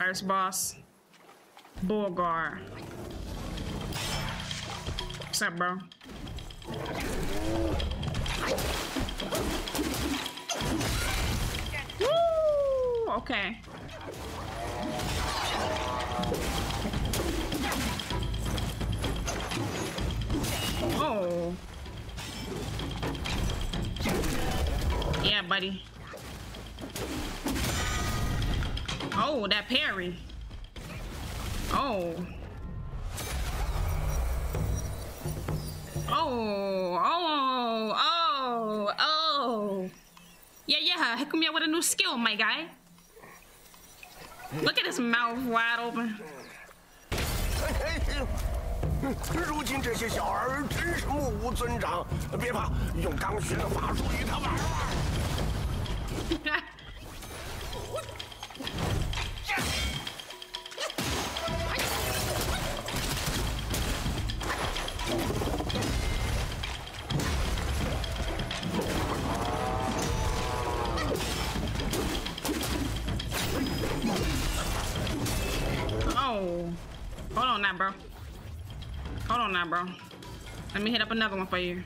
First boss. Bulgar. What's up, bro? Woo! Okay. Oh. Yeah, buddy. Oh, that parry. Oh. Oh, oh, oh, oh. Yeah, hook me up with a new skill, my guy. Look at his mouth wide open. 如今这些小儿真是目无尊长，别怕，用刚学的法术与他玩玩。 Oh, hold on now, bro. Hold on now, bro. Let me hit up another one for you.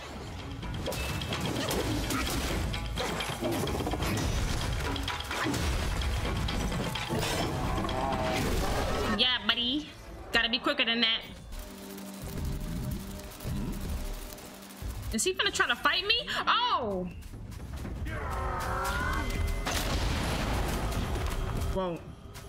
Yeah, buddy. Gotta be quicker than that. Is he gonna try to fight me? Oh! Whoa.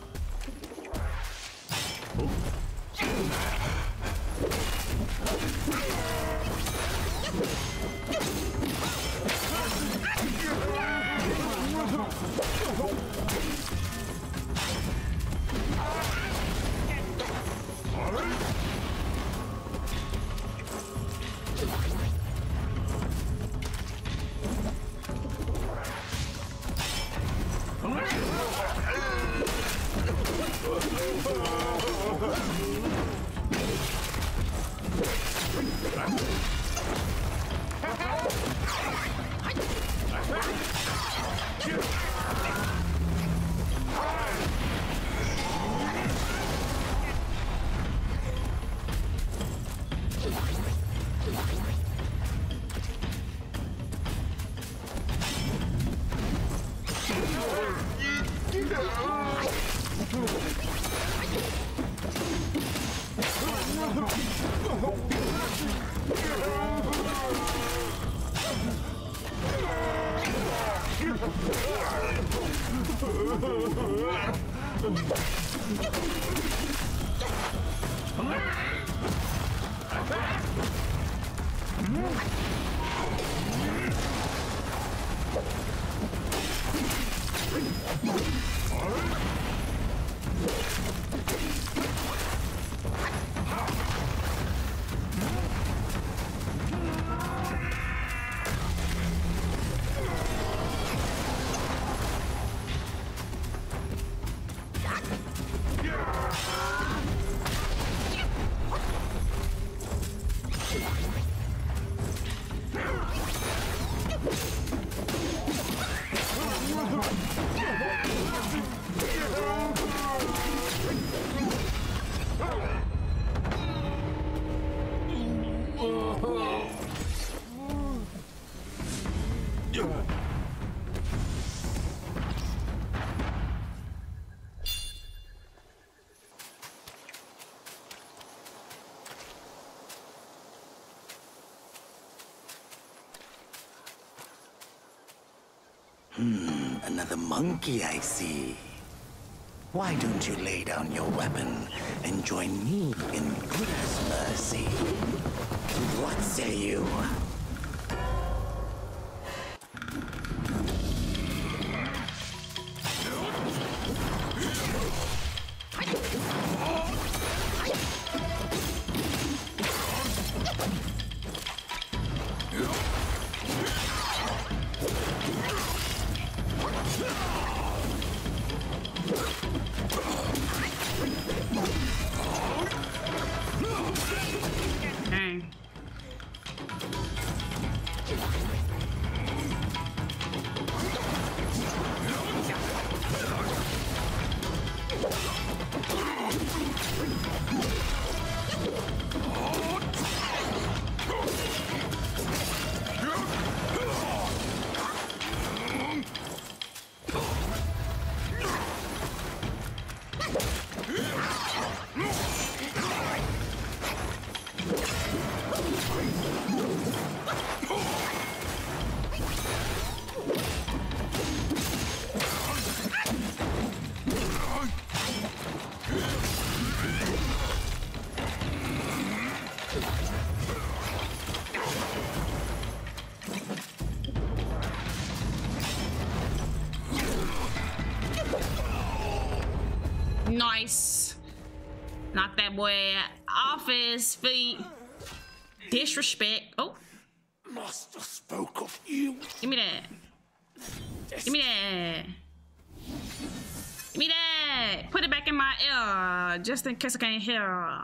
Another monkey, I see. Why don't you lay down your weapon and join me in Buddha's mercy? What say you? Nice. Knock that boy off his feet. Disrespect. Oh. Master spoke of you. Give me that. Give me that. Give me that. Put it back in my ear, just in case I can't hear.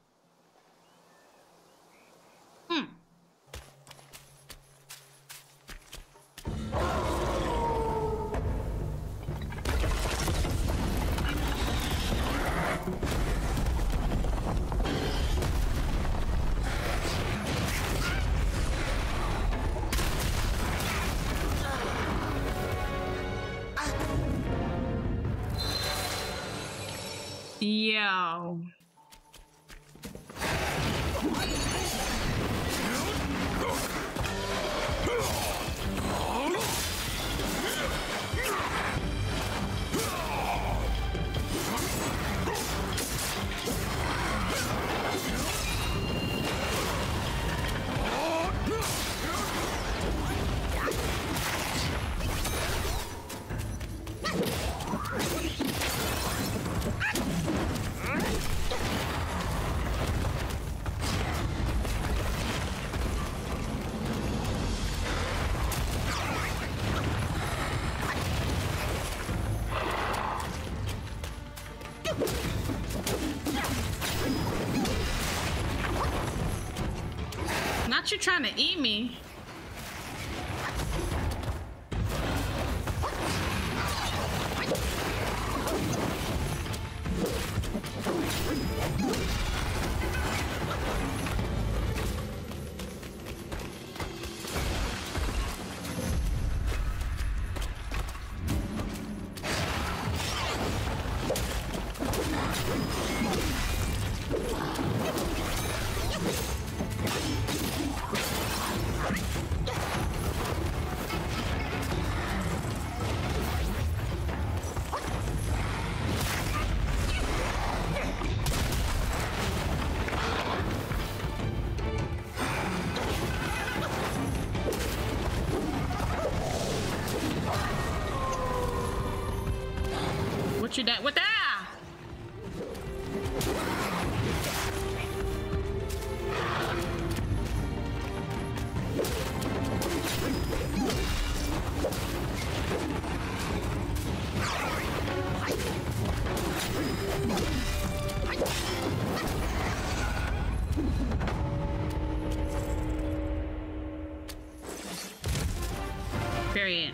Yo. Not you trying to eat me. What you that? What that? Period.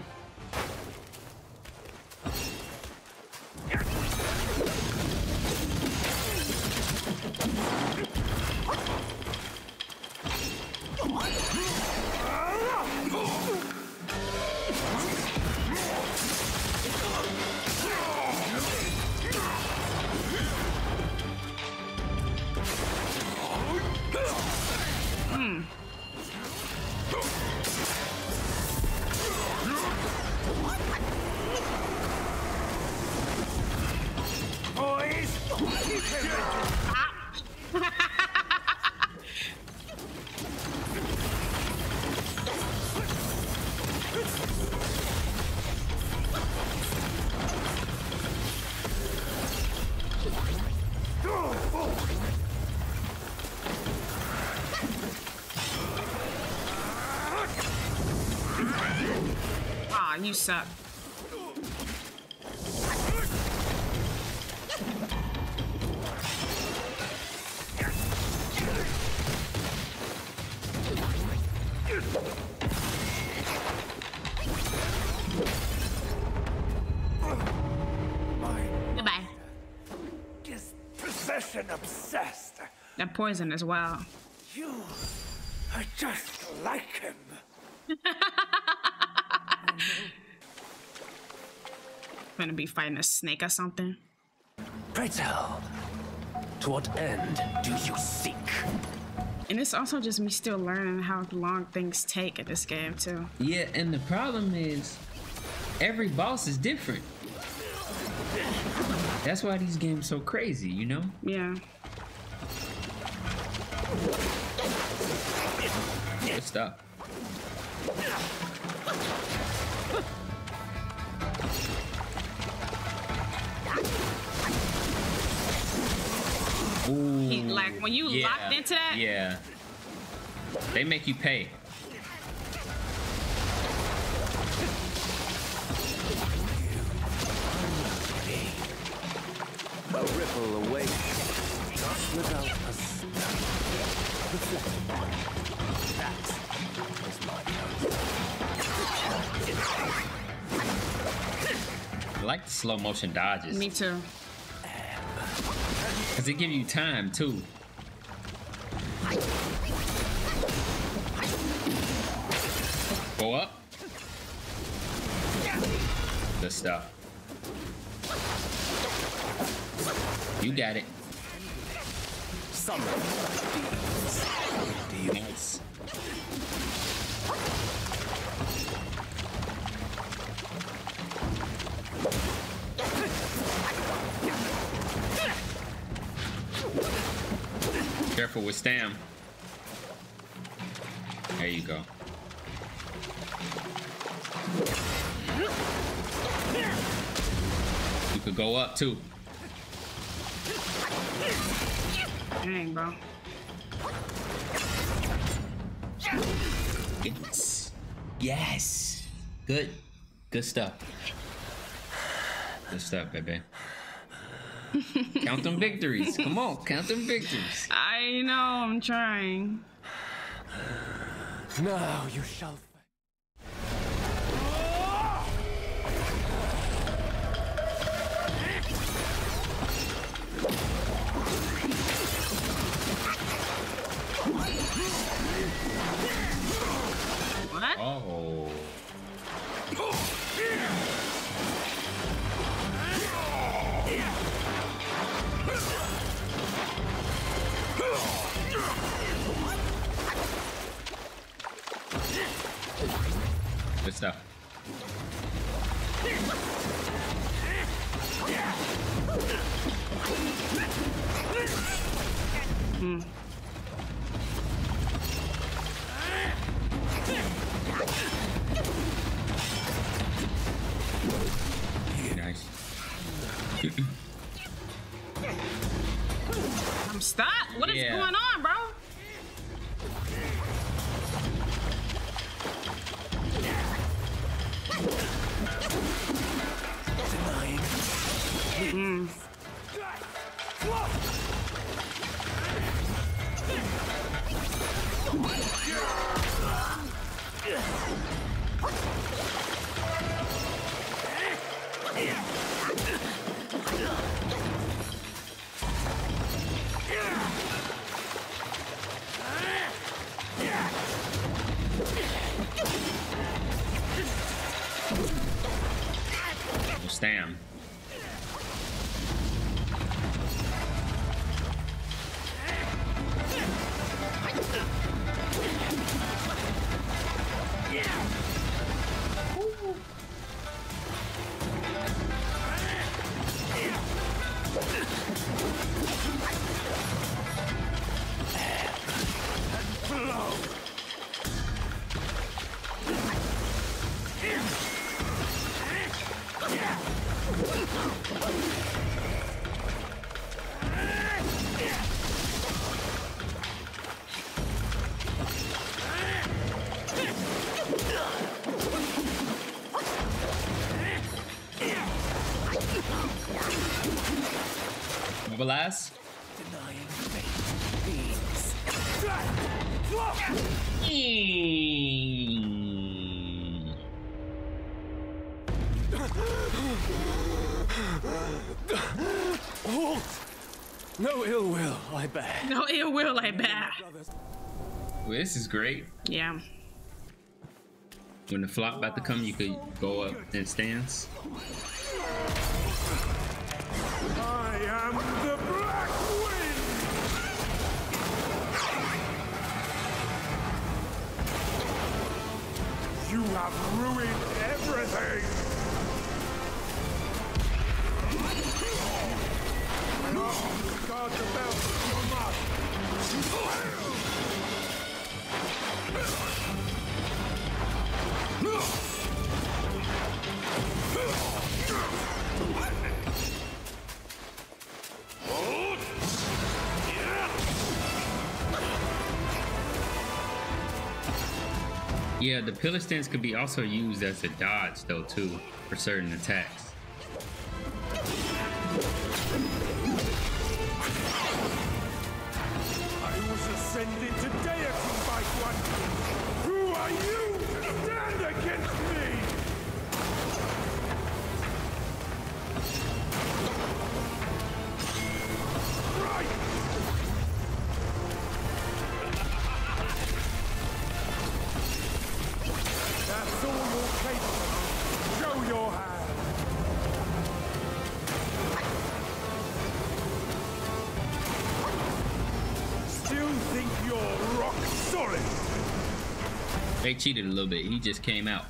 Ah, you suck. Goodbye. Dispossession obsessed. That poison as well. You are just like him. Gonna be fighting a snake or something. Pray tell, to what end do you seek? And it's also just me still learning how long things take at this game too. Yeah, and the problem is every boss is different. That's why these games so crazy, you know? Yeah. Good stuff. Like when you locked into that. Yeah. They make you pay. A ripple away without a stop. The fifth one. That is my I like the slow motion dodges. Me too. Cause it give you time too. Go up. Good stuff. You got it. Summon do you Nice. Careful with Stam. There you go. You could go up too. Dang, bro. Yes. Yes. Good. Good stuff. Good stuff, baby. Count them victories. Come on, count them victories. I know, I'm trying. Now you shall. What? Oh. Good stuff. Nice. I'm stuck. What is Yeah. going on, bro? Stam. Mobilize. Halt! No ill will, I bear. No ill will, I bet. Well, this is great. Yeah. When the flop about to come, you could go up in stance. I am the Black Wind! You have ruined everything! Guard the belt, you must! Yeah, the pillar stance could be also used as a dodge though too for certain attacks. I was ascended to deity by one. Who are you to stand against me? Right! That's all you're capable of. Show your hand. Still think you're rock solid? They cheated a little bit. He just came out.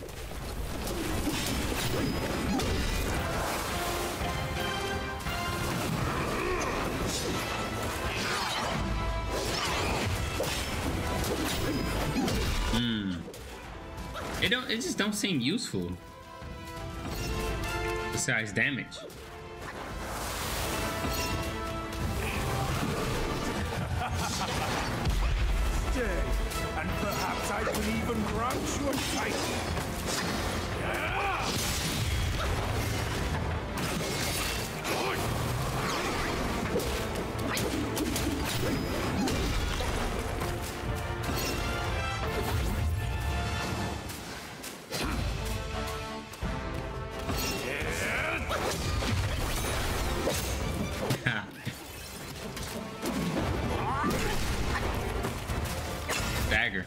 It just don't seem useful. Besides damage. Stay, and perhaps I can even grant you a title. Dagger.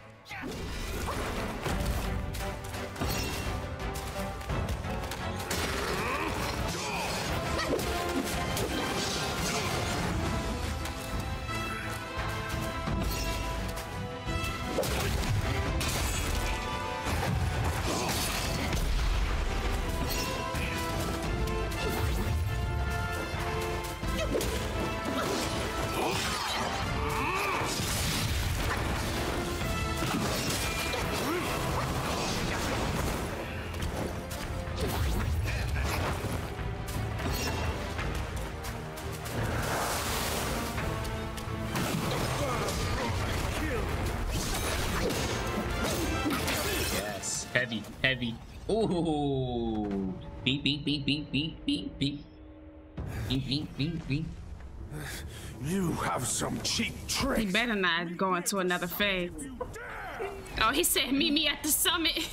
Heavy. Ooh. Beep, beep, beep, beep, beep, beep, beep. Beep, beep, beep, beep. You have some cheap He tricks. better not go into another phase. Oh, he said meet me at the summit.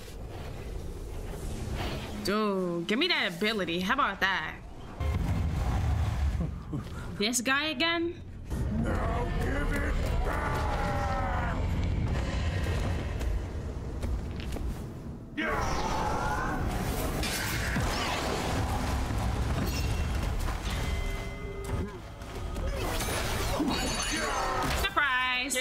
Dude, give me that ability. How about that? This guy again? Now give it back. Surprise!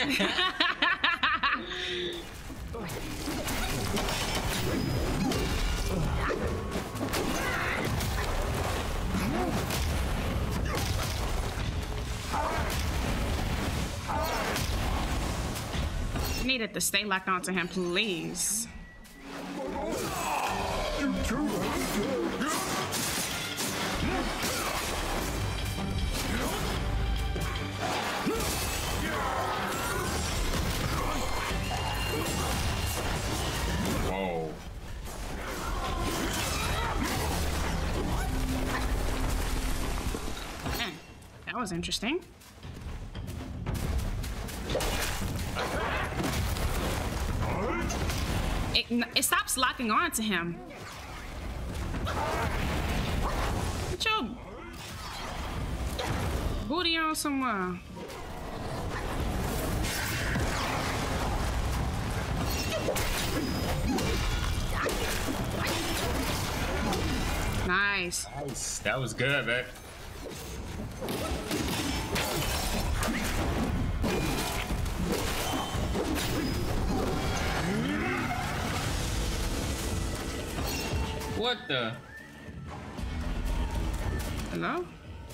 Needed to stay locked onto him, please. Whoa. That was interesting. It stops locking on to him. Get your booty on somewhere. Nice. Nice. That was good, man. What the? Hello?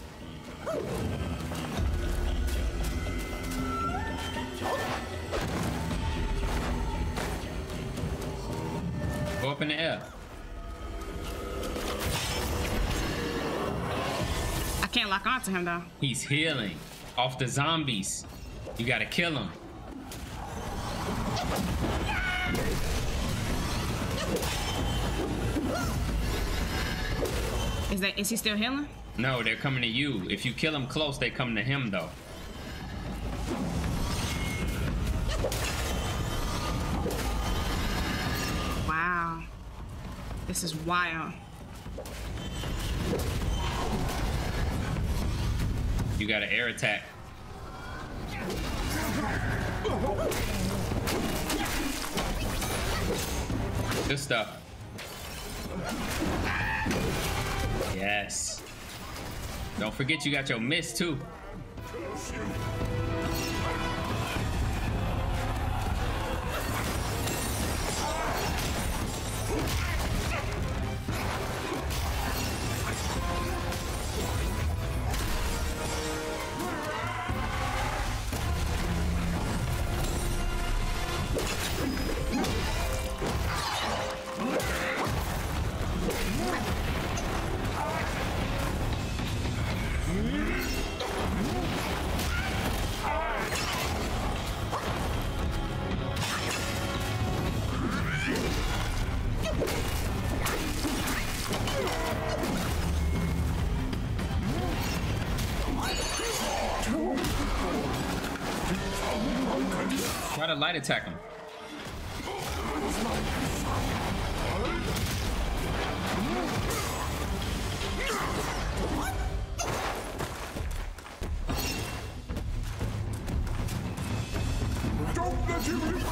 Go up in the air. I can't lock onto him though. He's healing off the zombies. You gotta kill him. Is he still healing? No, they're coming to you. If you kill him close, they come to him though. Wow. This is wild. You got an air attack. Good stuff. Yes. Don't forget you got your miss too. Try to light attack him. Don't let him.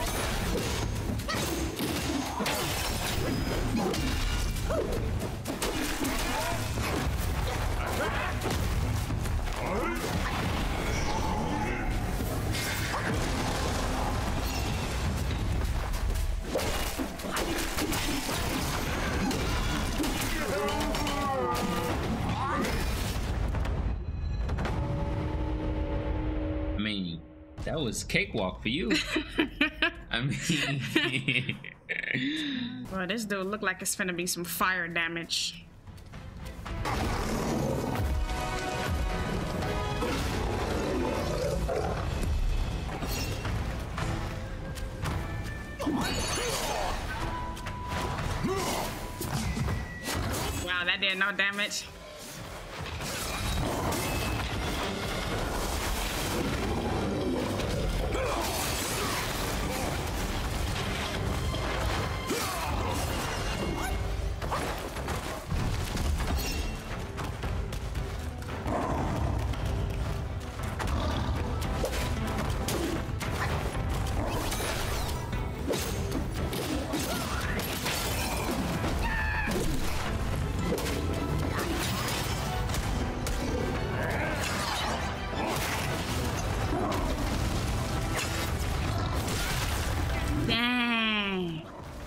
I mean, that was cakewalk for you. I mean, Well, this dude look like it's finna be some fire damage. Wow, that did no damage. Dang.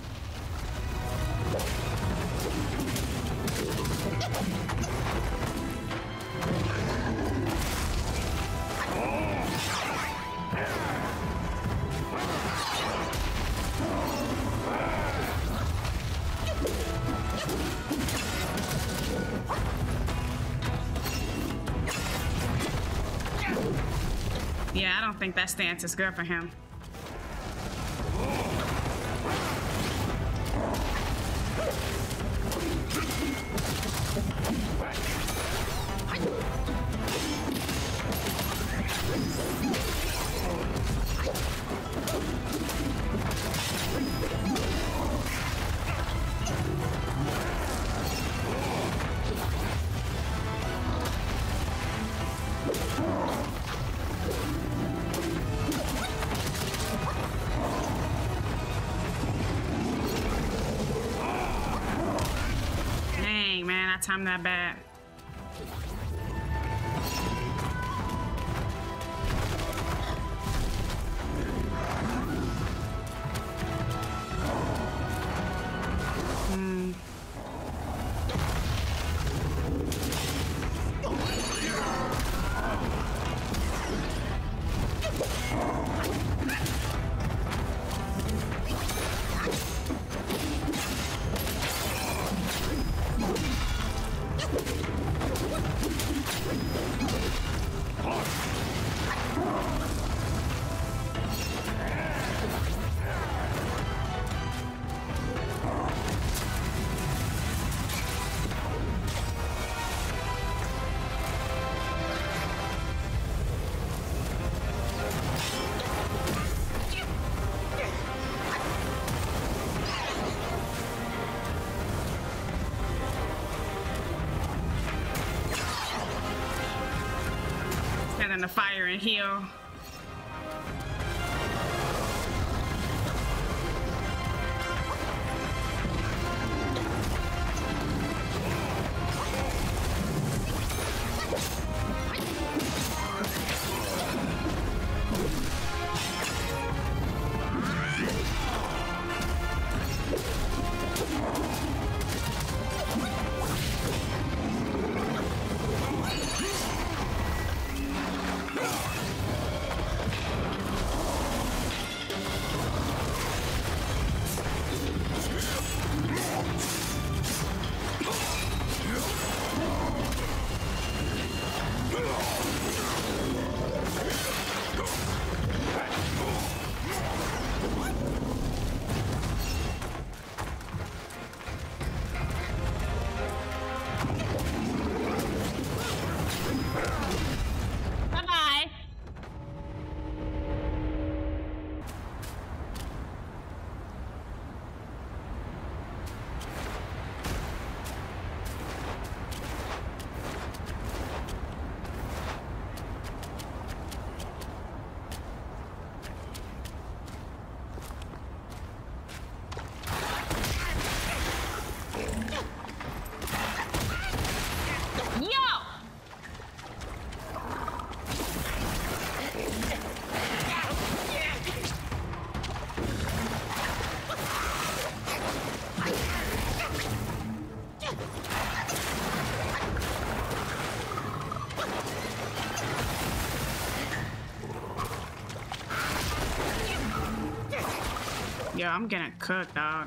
Yeah, I don't think that stance is good for him. Dang, man, I timed that bad. in the fire and heal. Yo, I'm getting cooked, dog.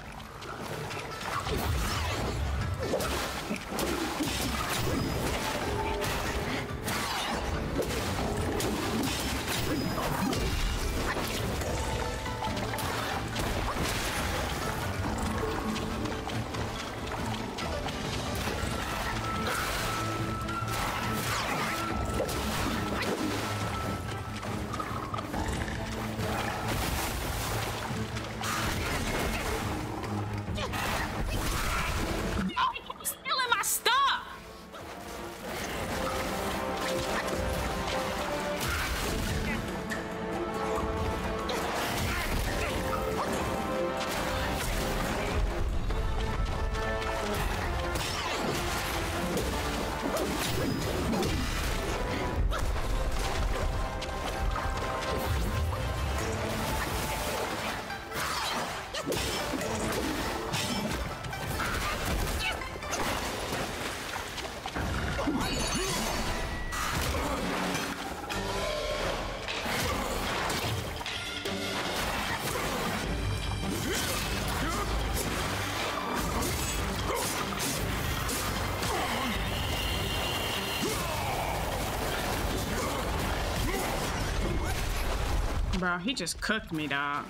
Bro, he just cooked me, dog.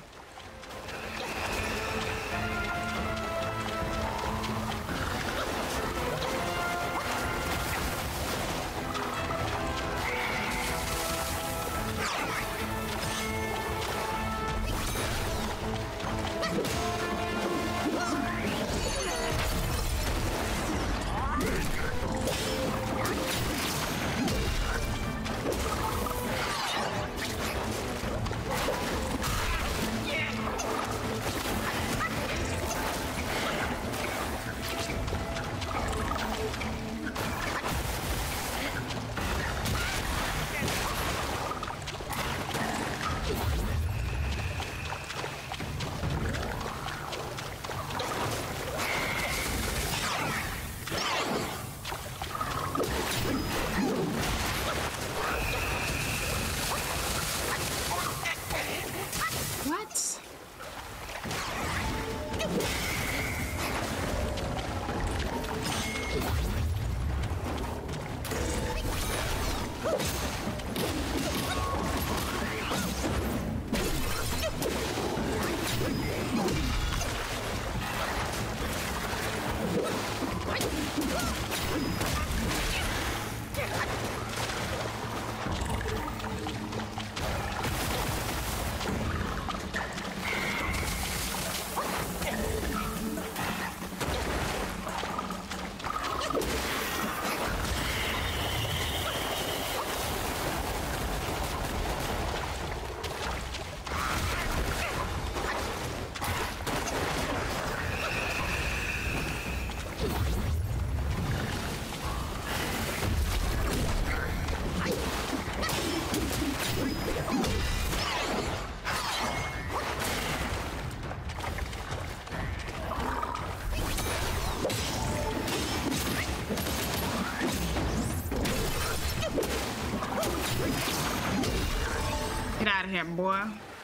there, boy.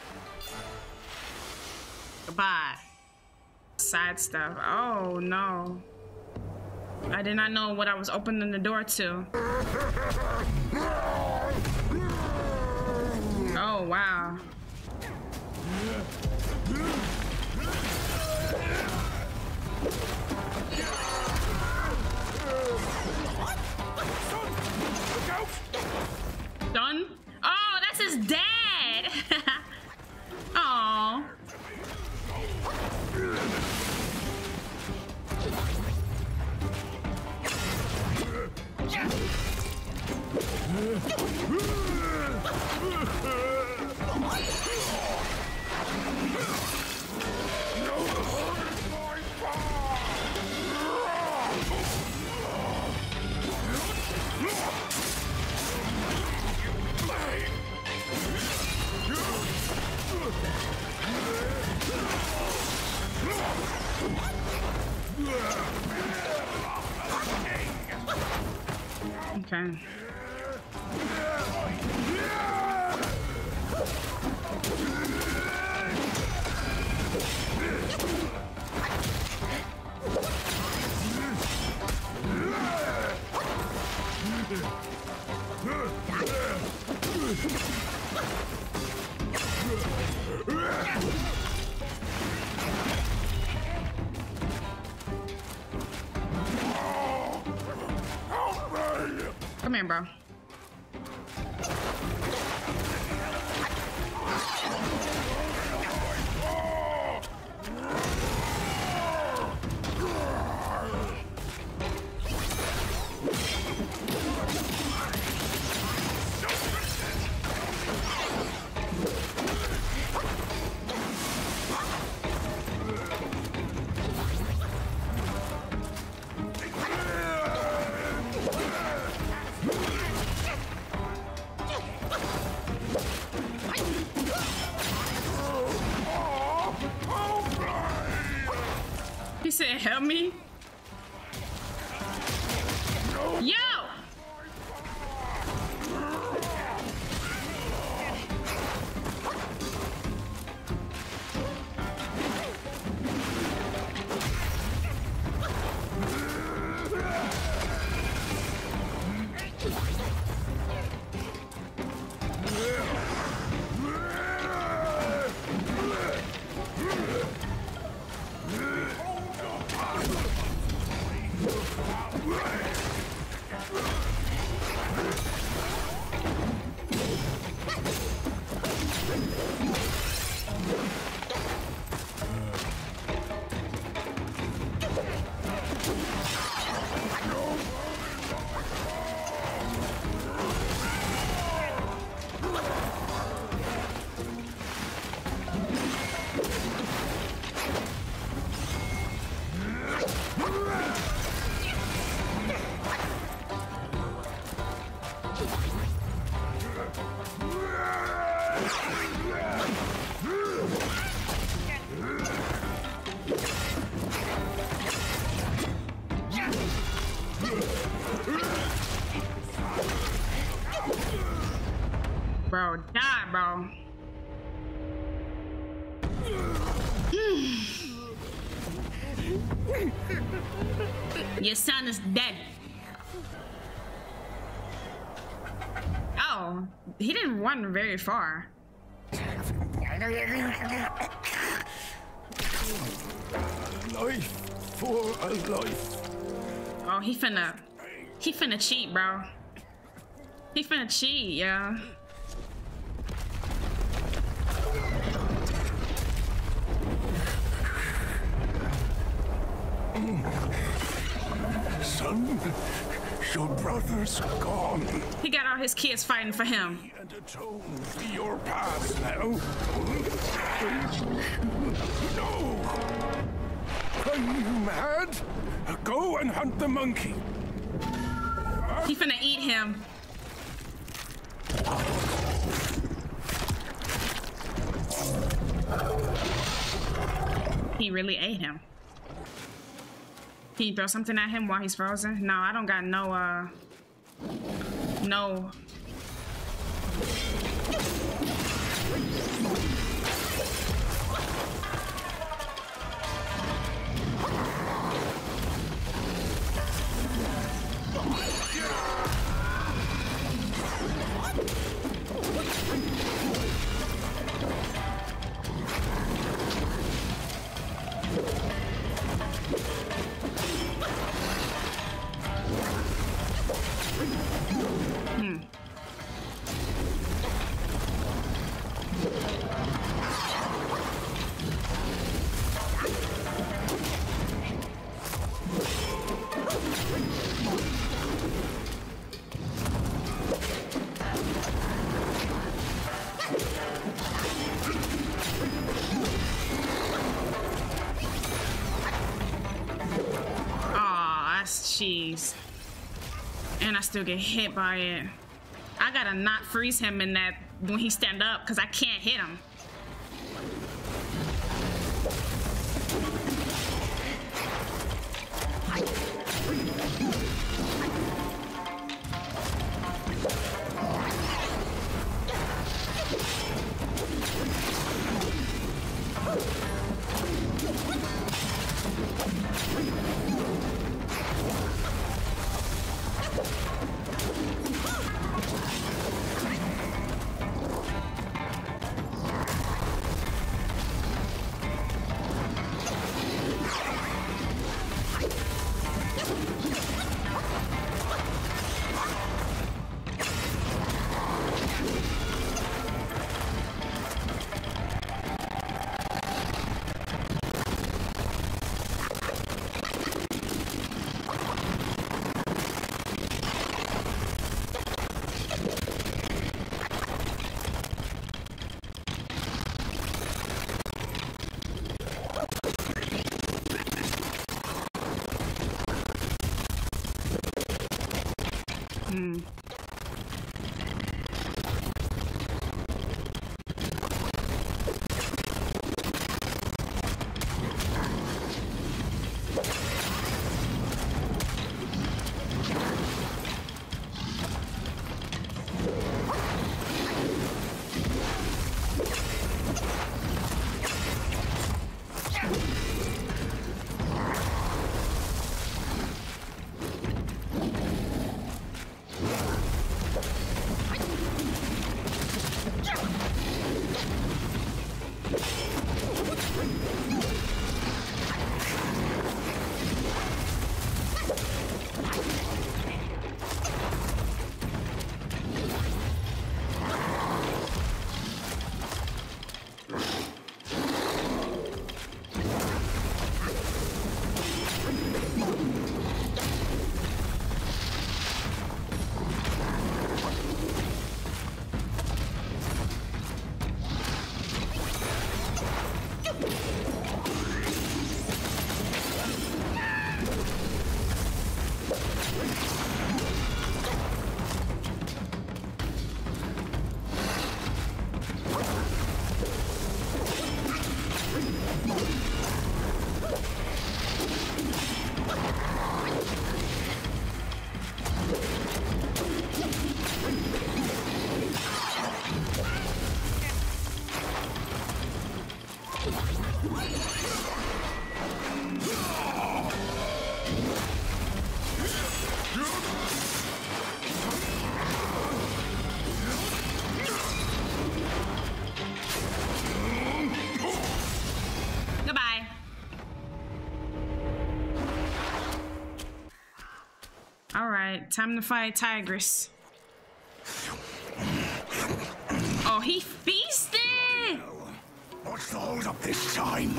Goodbye. Side stuff. Oh no. I did not know what I was opening the door to. Oh wow. Done? Oh, that's his dad. Oh. Okay. Come here, bro. He said, help me. Yo! Bro, die, bro. Your son is dead. Oh, he didn't run very far. Life for a life. Oh, he finna cheat, bro. He finna cheat, yeah. Son, your brother's gone. He got all his kids fighting for him. And atone for your past now. No! Are you mad? Go and hunt the monkey. He finna eat him. He really ate him. Can you throw something at him while he's frozen? No, I don't got no, no. Jeez. And I still get hit by it. I gotta not freeze him in that when he stand up because I can't hit him. Alright, time to fight Tigress. Oh, he feasted! What's the hold up this time?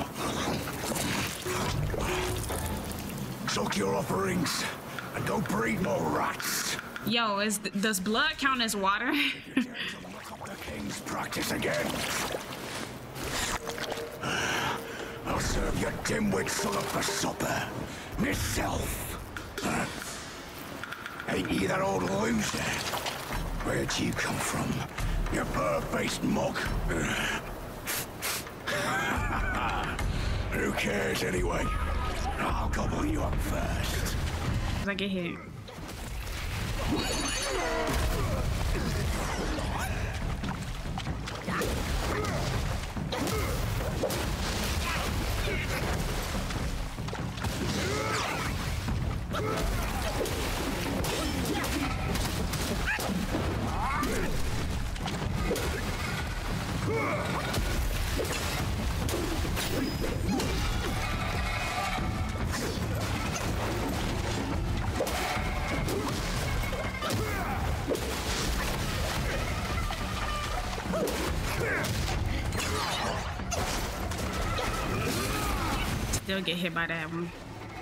Soak your offerings and go breed more rats. Yo, does blood count as water? The king's practice again. I'll serve your dimwit son up for supper. Myself. Ain't you that old loser? Where'd you come from? You bird-faced mug. Who cares anyway? I'll gobble you up first. As I get hit. Still get hit by that one.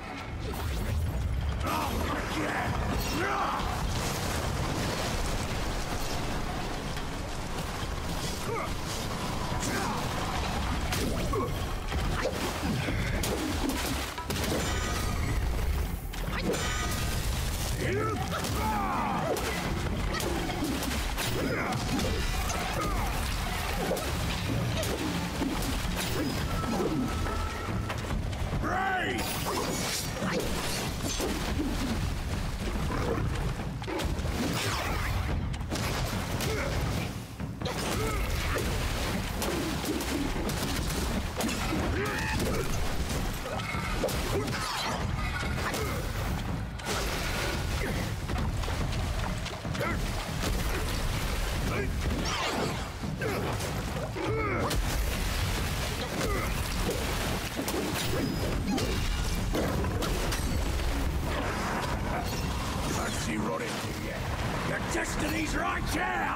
Destiny's right here!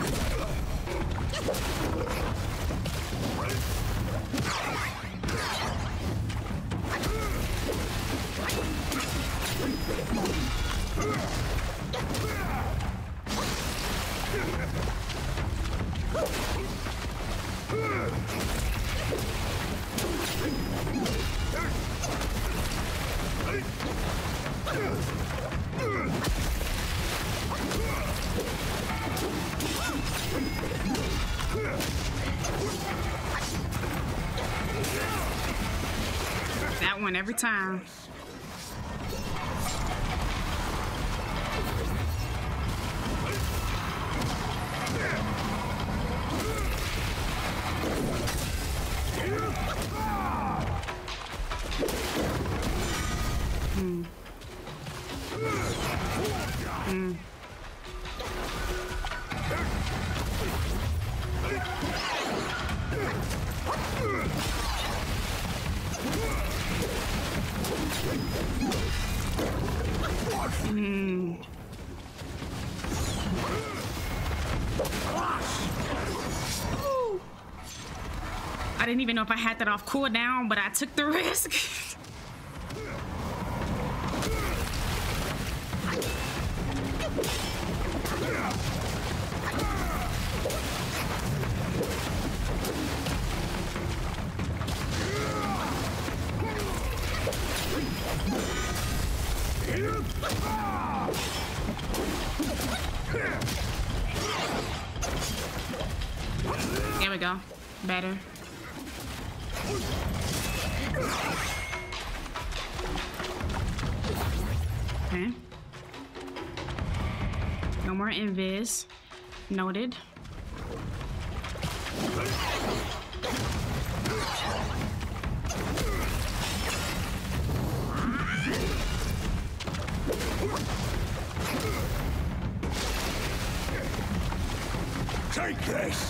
That one every time. I didn't even know if I had that off cooldown, but I took the risk. There we go. Better. Okay. No more invis. Noted. Take this!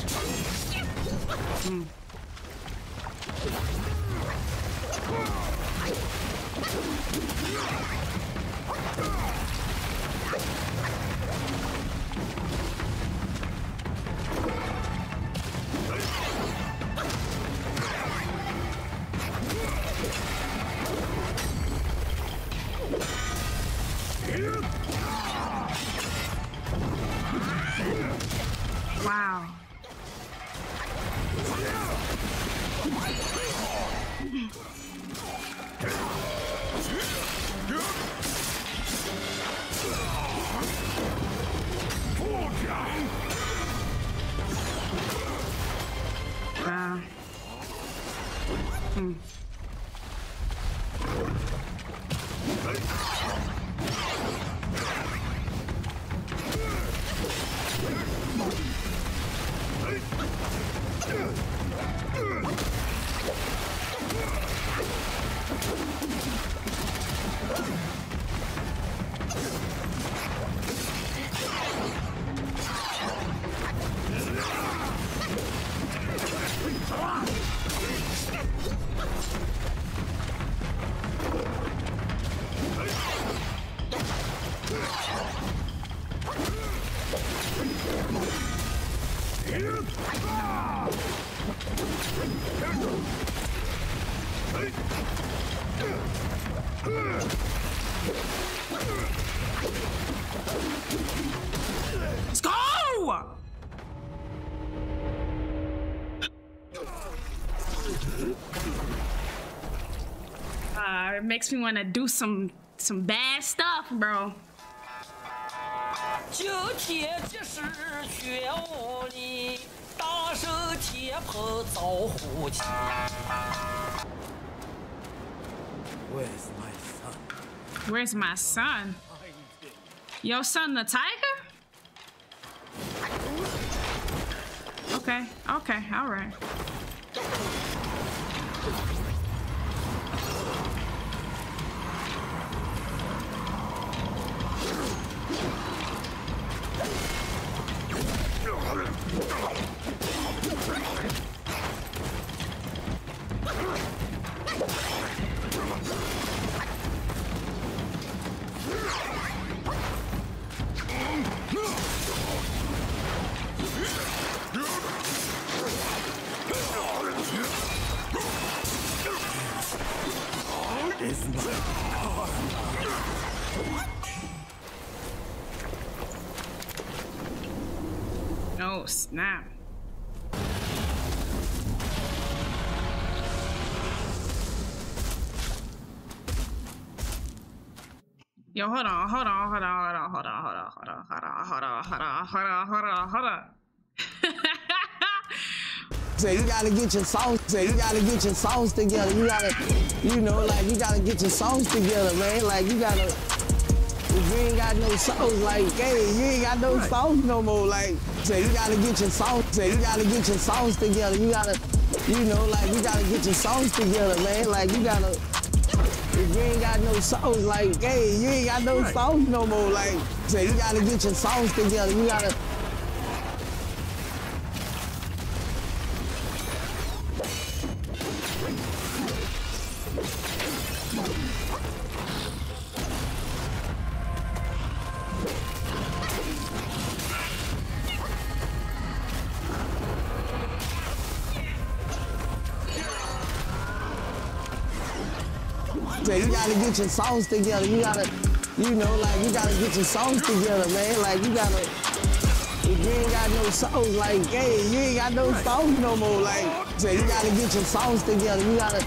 Wow. Let's go! It makes me want to do some bad stuff, bro. 就贴即是血雾里，大手铁炮造虎旗。 Where's my son? Where's my son? Your son the tiger? Okay, okay, all right. Oh, snap. Yo, hold on. So you gotta get your sauce. So you gotta get your sauce together. You gotta, you know, like you gotta get your sauce together, man. Like you gotta. If you ain't got no sauce, like, hey, you ain't got no sauce no more. Like, so you gotta get your sauce. So you gotta get your sauce together. You gotta, you know, like you gotta get your sauce together, man. Like you gotta. If you ain't got no sauce, like, hey, you ain't got no sauce no more. Like, so you gotta get your sauce together. You gotta. So you gotta get your sauce together. You gotta, you know, like you gotta get your sauce together, man. Like you gotta, if you ain't got no sauce, like, hey, you ain't got no sauce no more. Like, so you gotta get your sauce together. You gotta.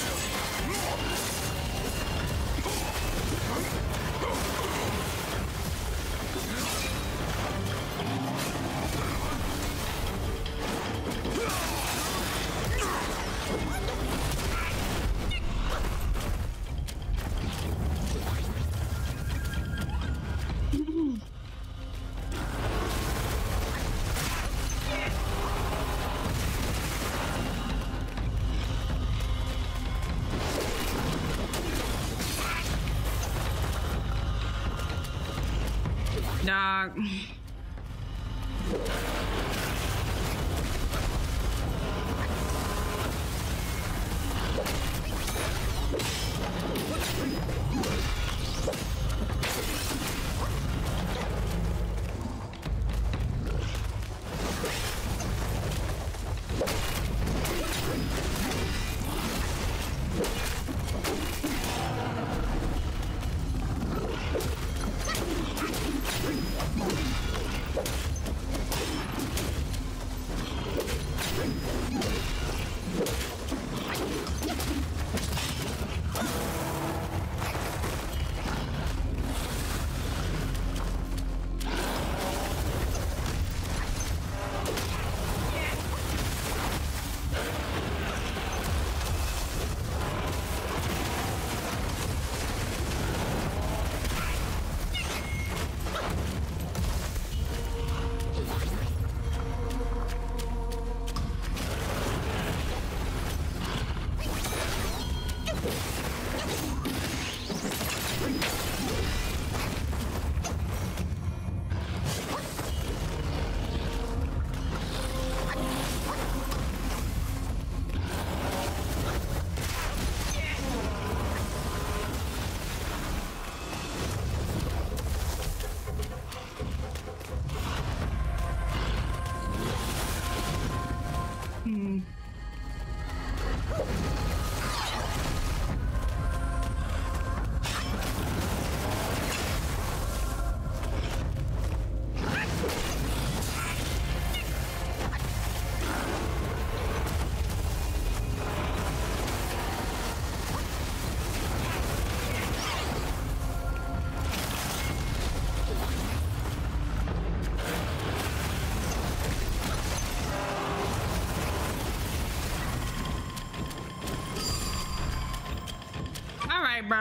Dog.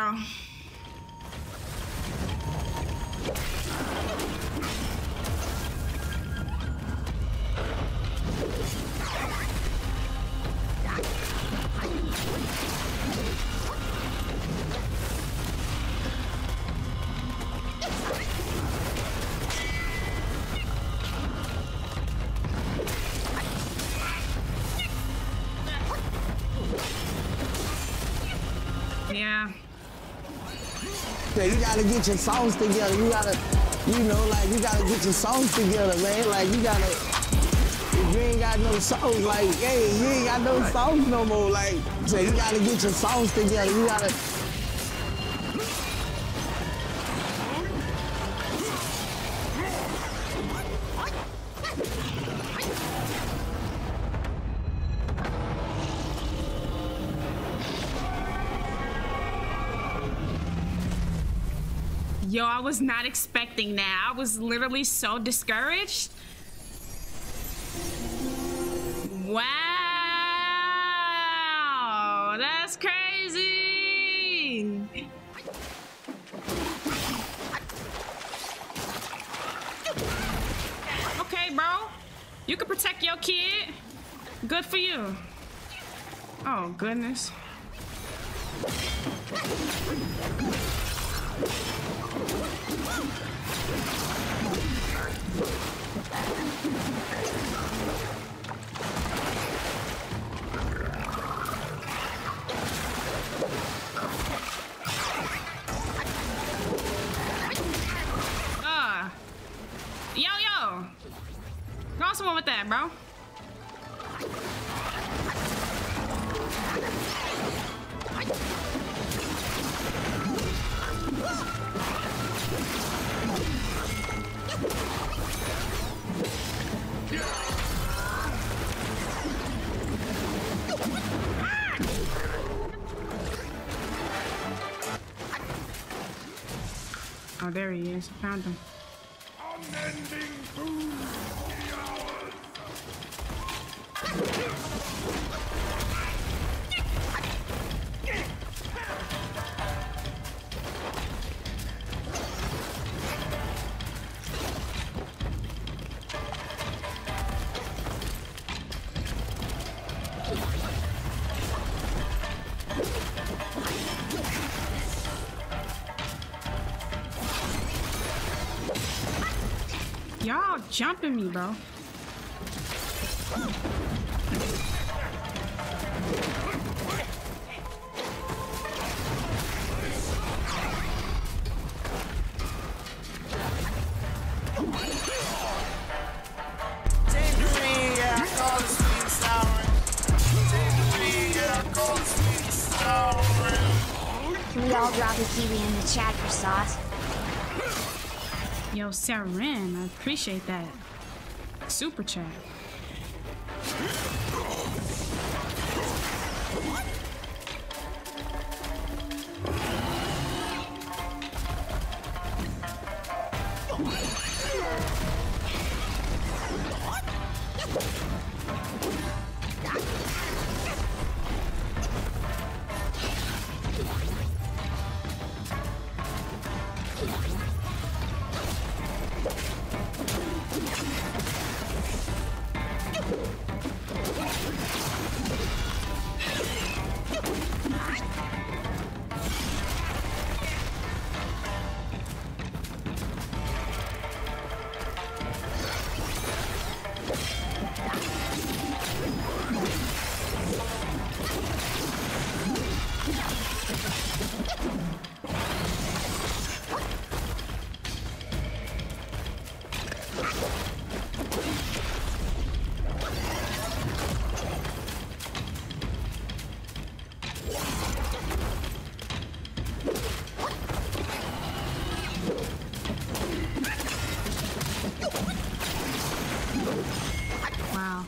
bro. Yeah. Yeah, you gotta get your songs together. You gotta, you know, like, you gotta get your songs together, man. Like, you gotta, if you ain't got no songs, like, hey, you ain't got no songs no more. Like, so you gotta get your songs together. You gotta. Yo, I was not expecting that. I was literally so discouraged. Wow, that's crazy. Okay, bro. You can protect your kid. Good for you. Oh, goodness. Yo. Go on someone with that, bro. Oh, there he is. I found him. Unending food. Y'all jumping me, bro. Can we all drop a kiwi in the chat for sauce? Yo, Saren, I appreciate that. Super chat. Wow.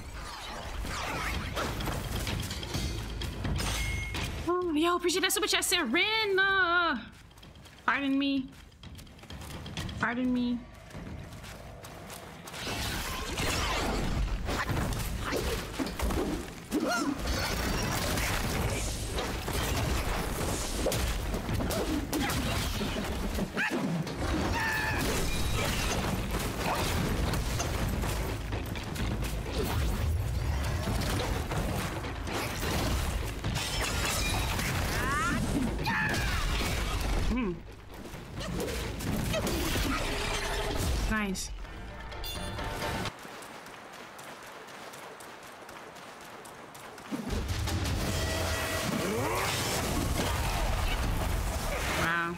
Oh, yo, appreciate that super chat, Saren. Pardon me. Pardon me. Nice. Wow.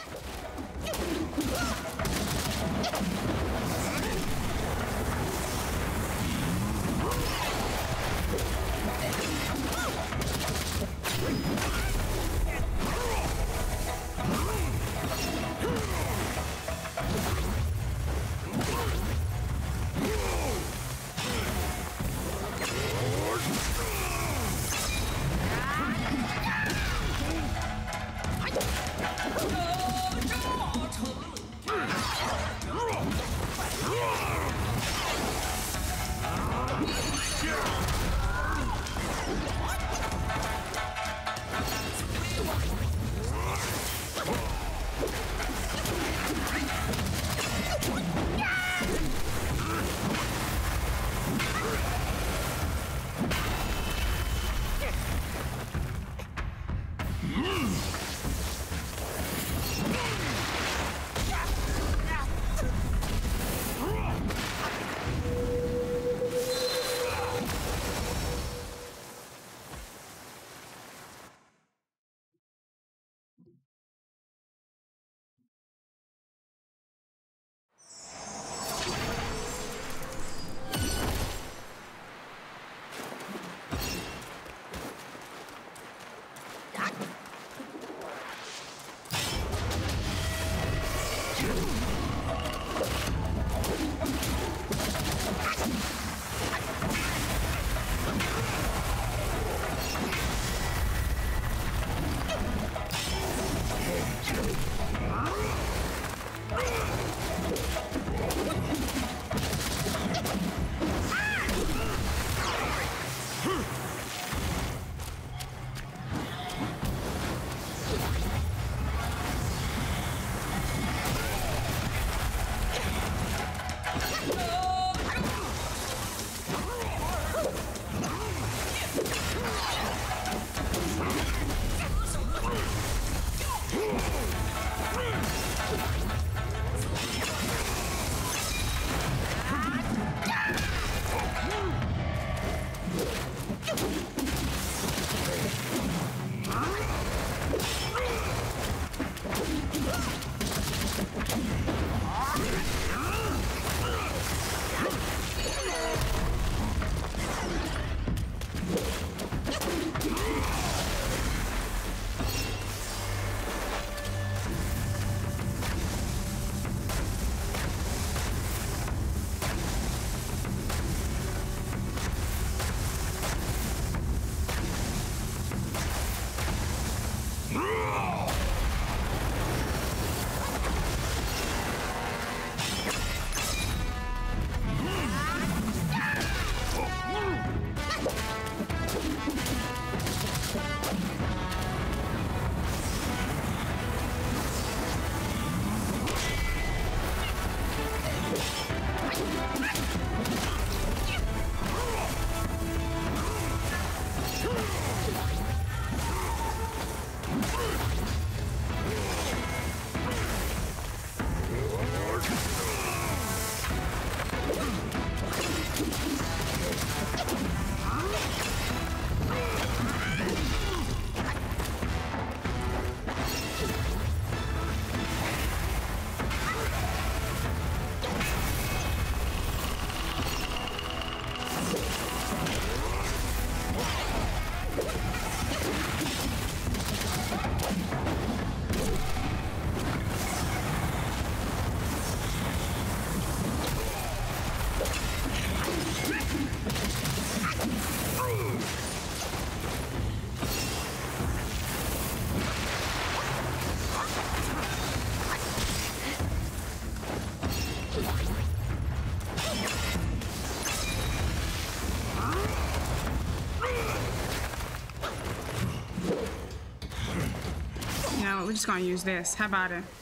We're just gonna use this. How about it?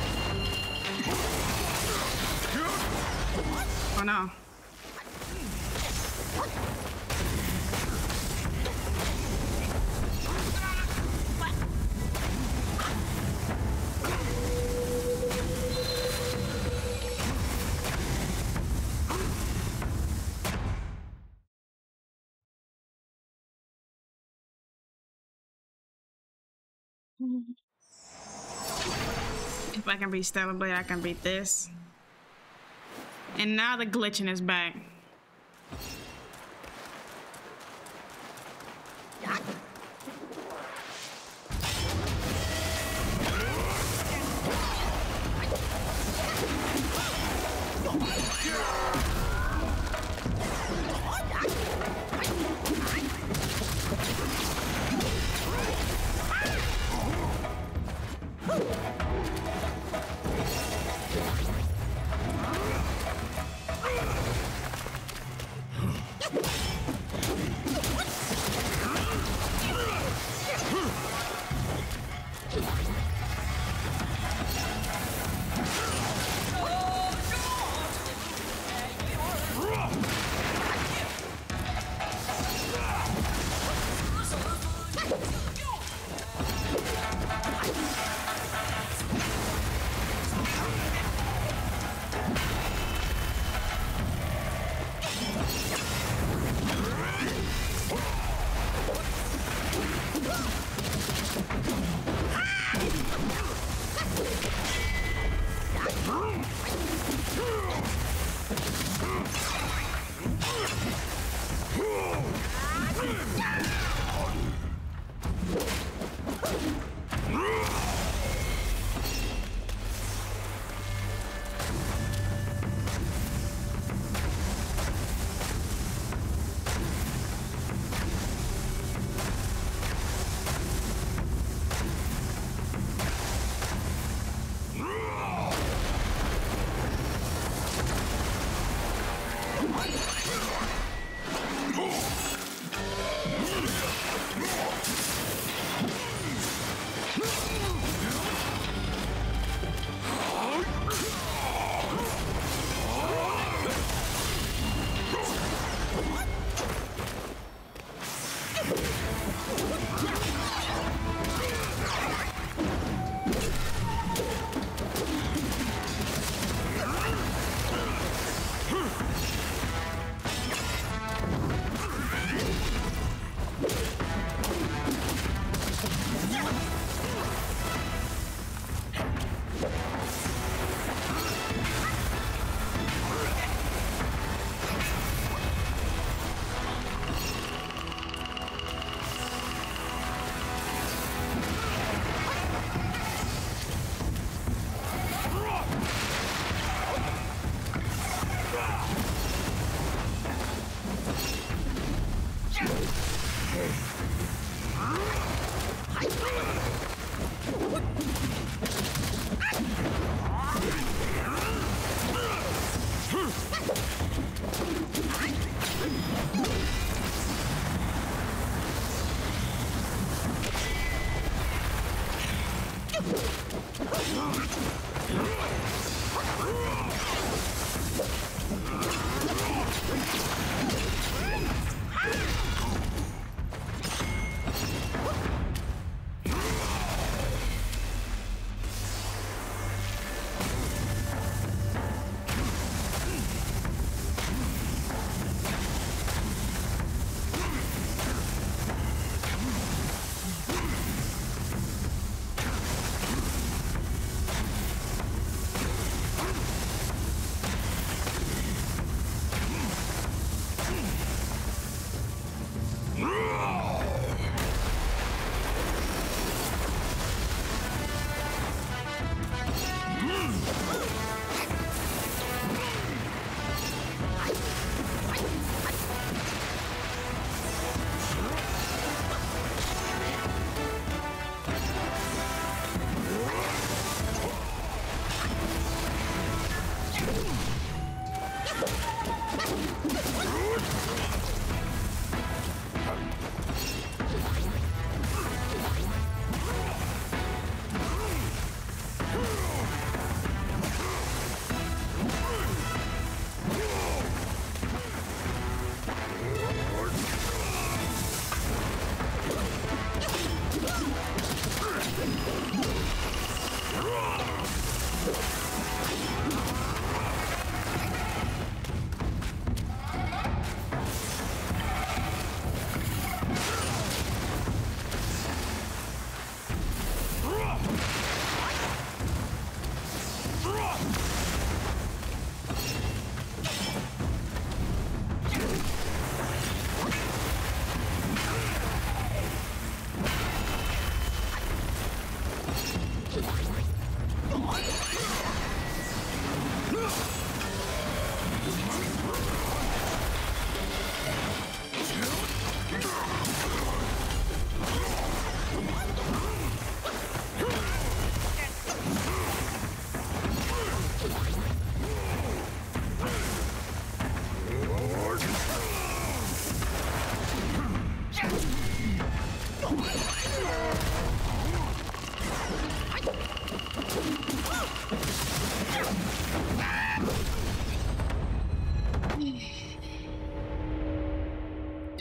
Oh no. If I can beat Stellar Blade, I can beat this. And now the glitching is back.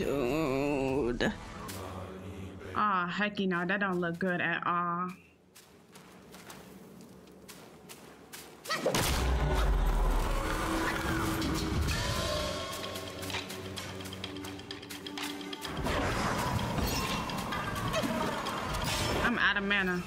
Dude. Oh, hecky no, that don't look good at all. I'm out of mana.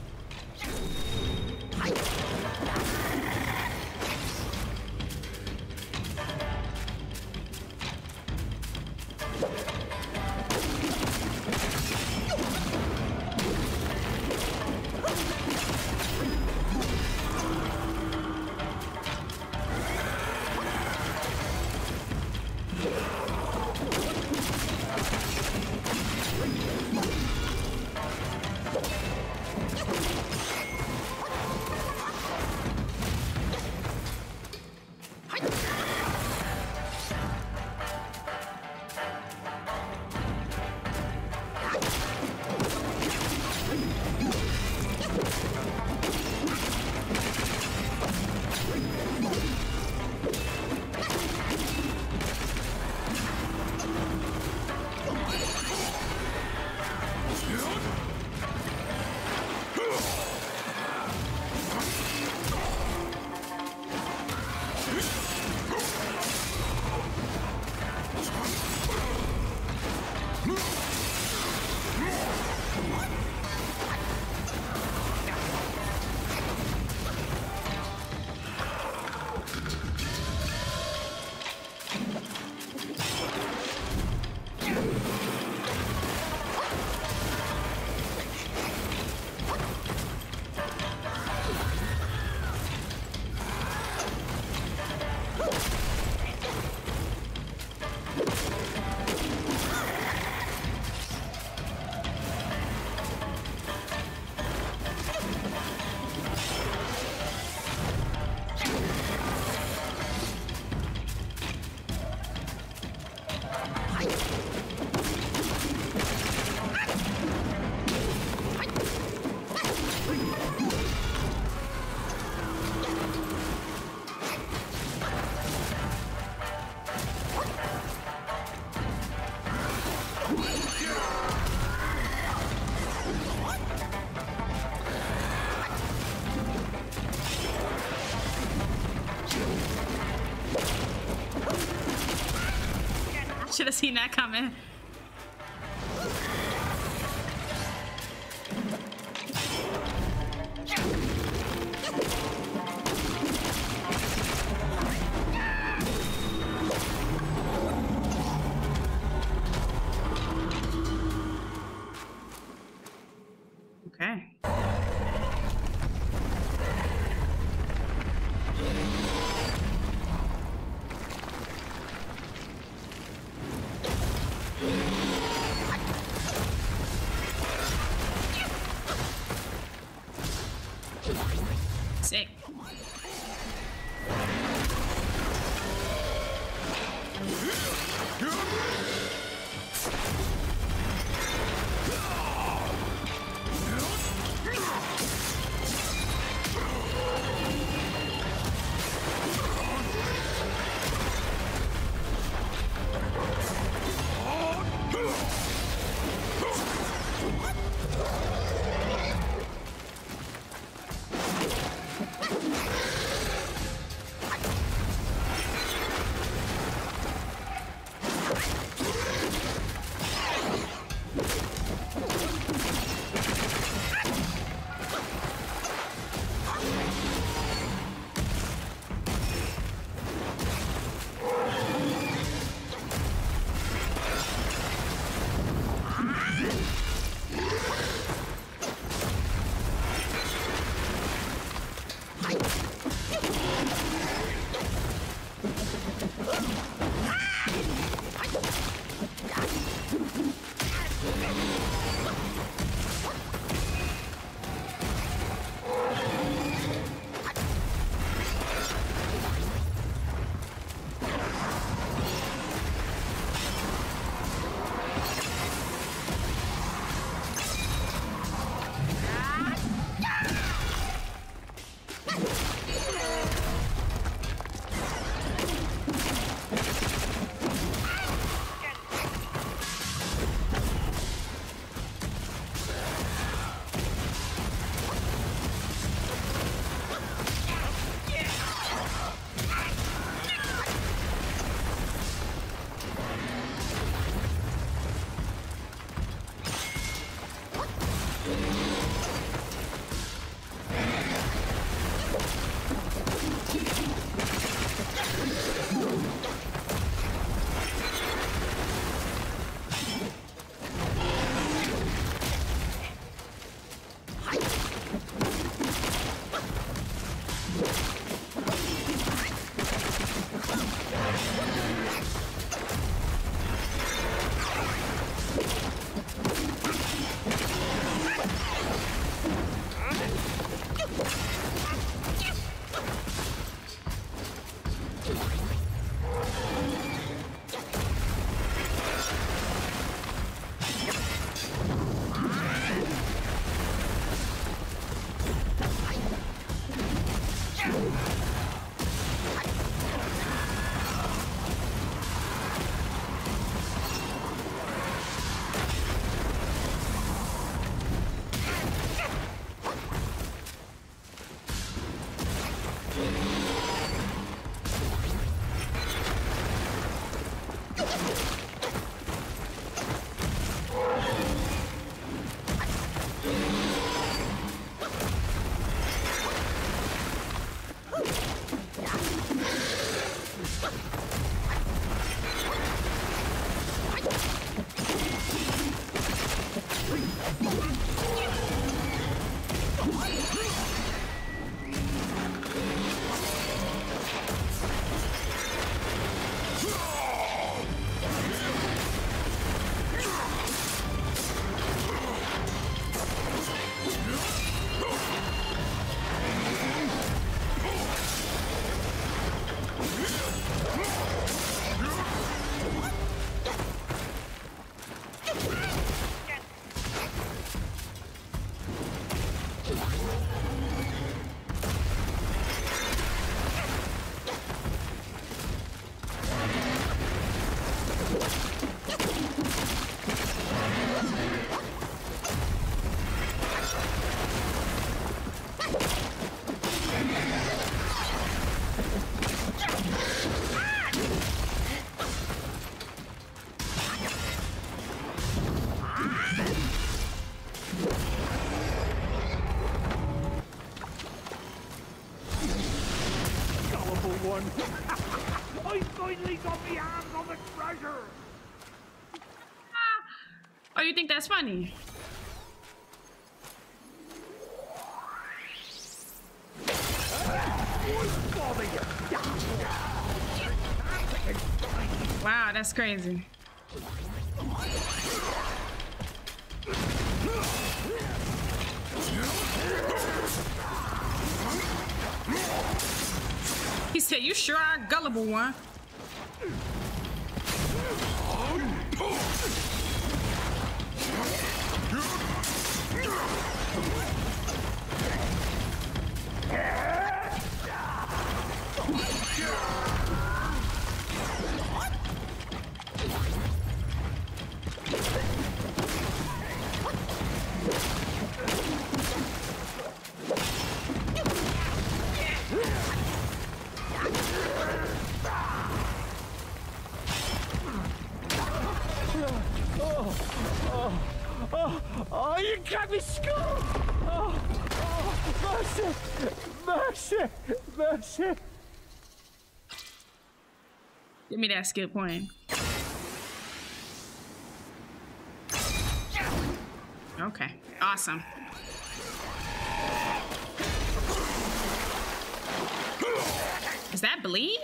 Should have seen that coming. Okay. Sick. Oh, you think that's funny? Wow, that's crazy. He said, "You sure are a gullible one." Oh, you got me skulled! Oh, mercy! Mercy! Mercy! Give me that skill point. Okay, awesome. Is that bleed?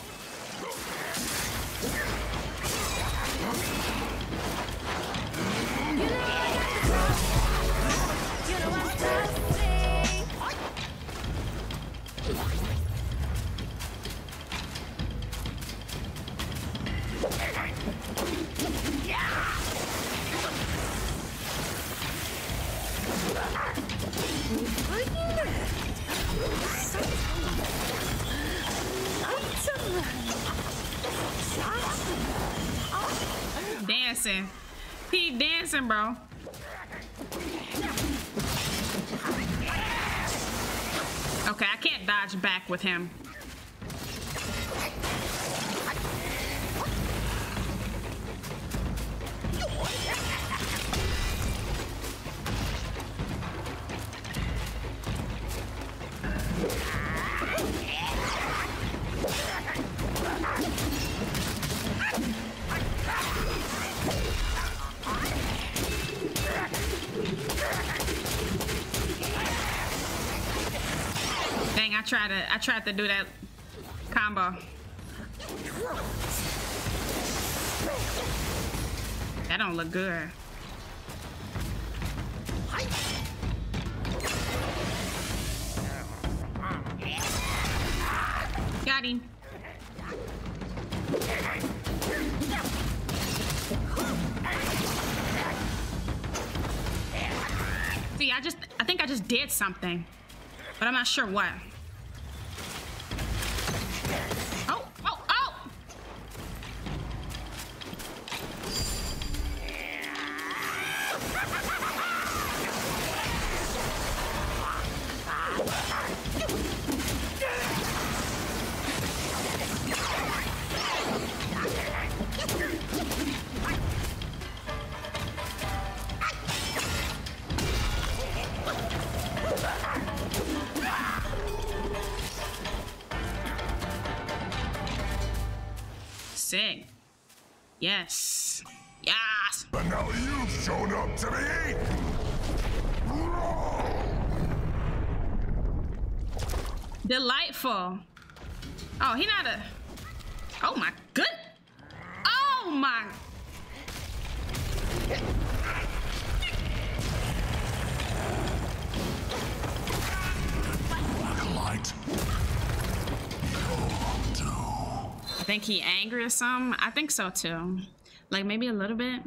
Dancing. He dancing, bro. Okay, I can't dodge back with him. Dang, I tried to do that combo. That don't look good. Got him. See, I think I just did something, but I'm not sure what. Oh, oh, oh! Sick. Yes. Yes. But now you've shown up to me! Delightful. Oh, he not a... Oh my good. Oh my... Light. I think he angry or something. I think so too. Like maybe a little bit.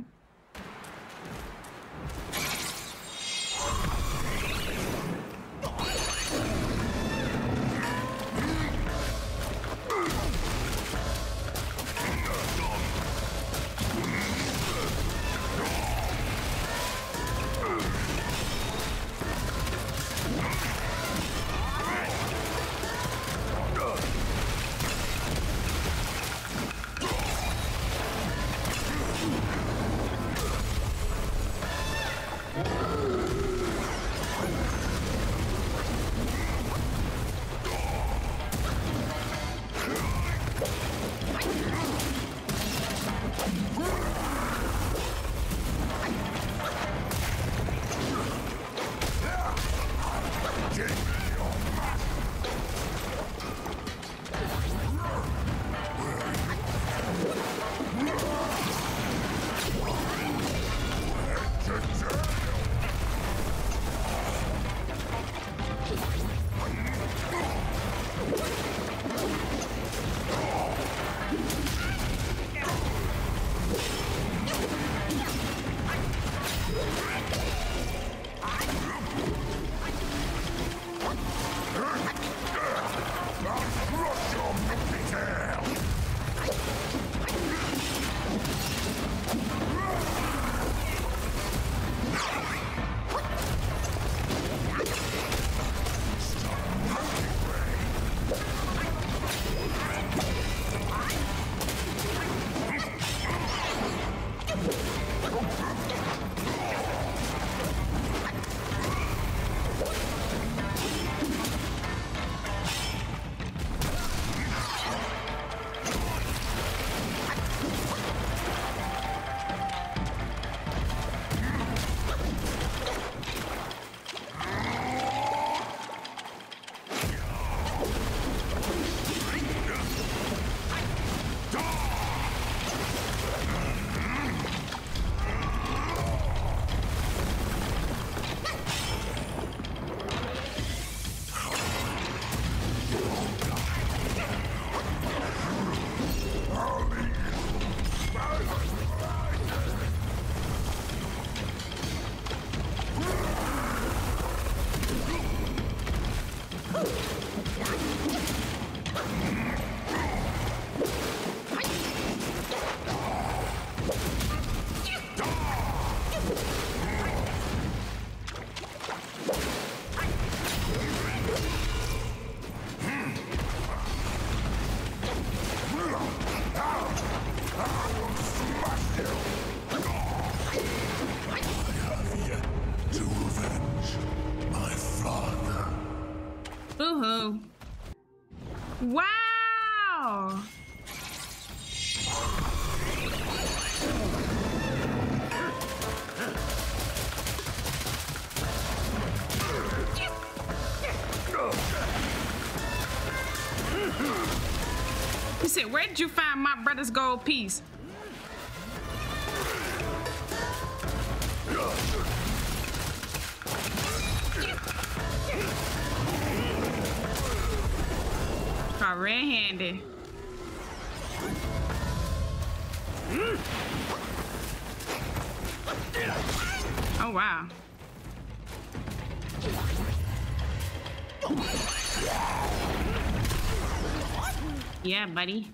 said, where did you find my brother's gold piece? Got red-handed. Oh, wow. Yeah, buddy.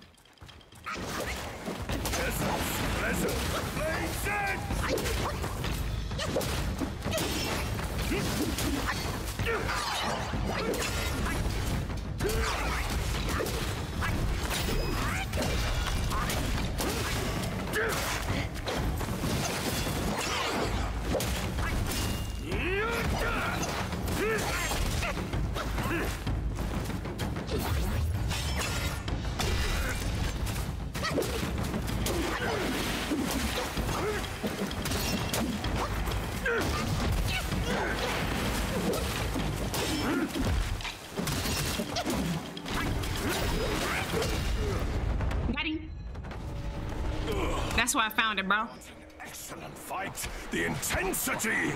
Got him. That's why I found it, bro. Excellent fight. The intensity.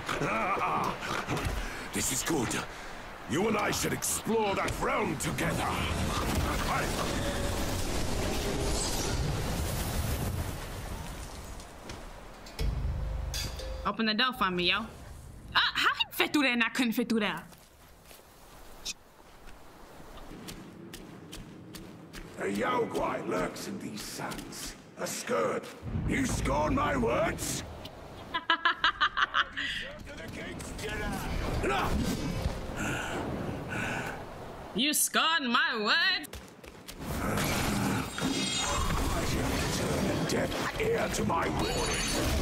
This is good. You and I should explore that realm together. Open the door for me, yo. How he fit through there and I couldn't fit through there? A Yaoguai lurks in these sands. A Scourge. You scorn my words? You scorned my word? Turn a deaf ear to my warning.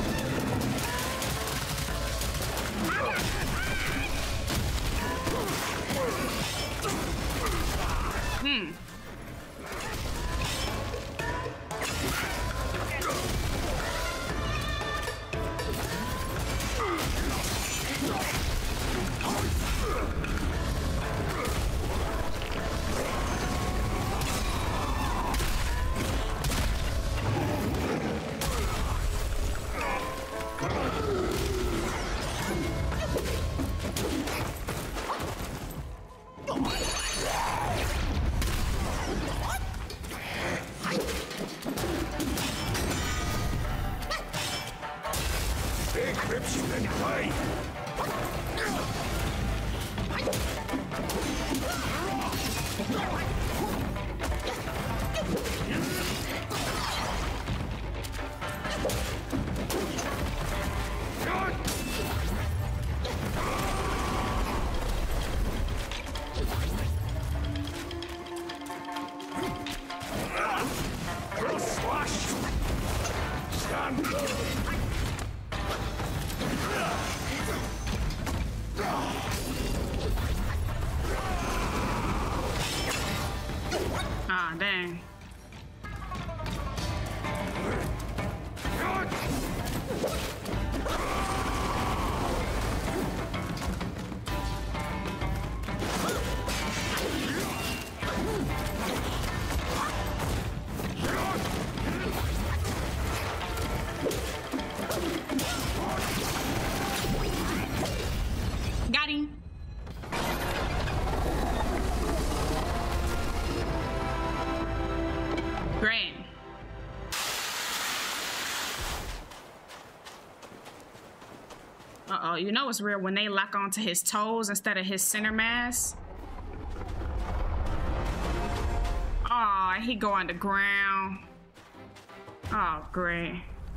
Big rips you in play. Ah, dang. Got him. Great. Uh-oh, you know it's real when they lock onto his toes instead of his center mass. Oh, he go underground. Oh, great.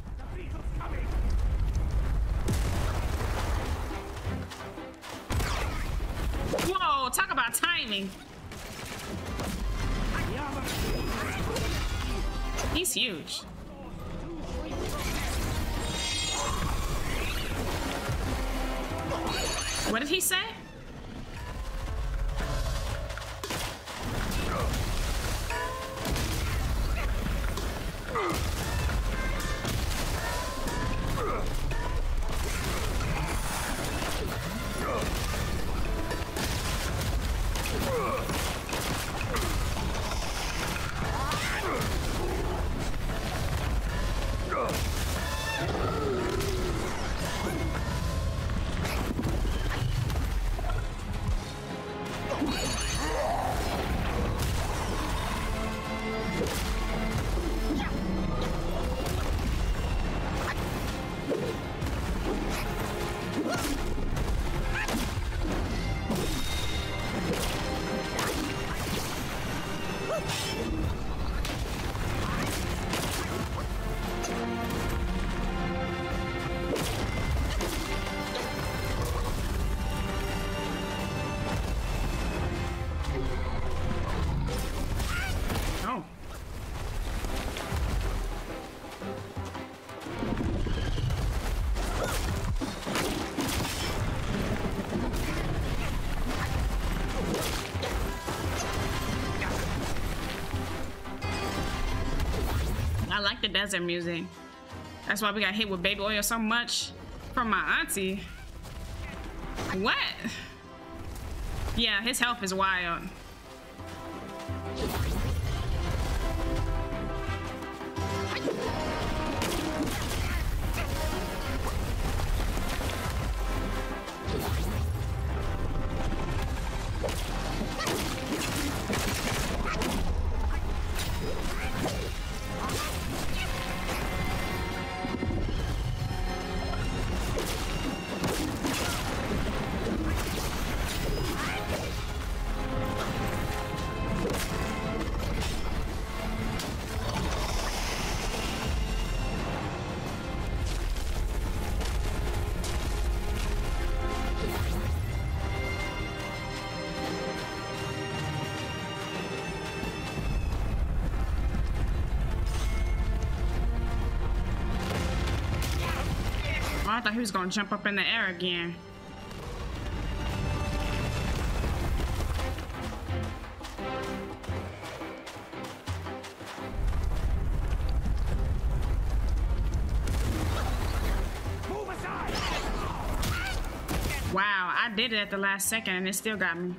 Whoa, talk about timing. He's huge. What did he say? the desert music. That's why we got hit with baby oil so much from my auntie. What? Yeah, his health is wild. I thought he was gonna jump up in the air again. Wow, I did it at the last second and it still got me.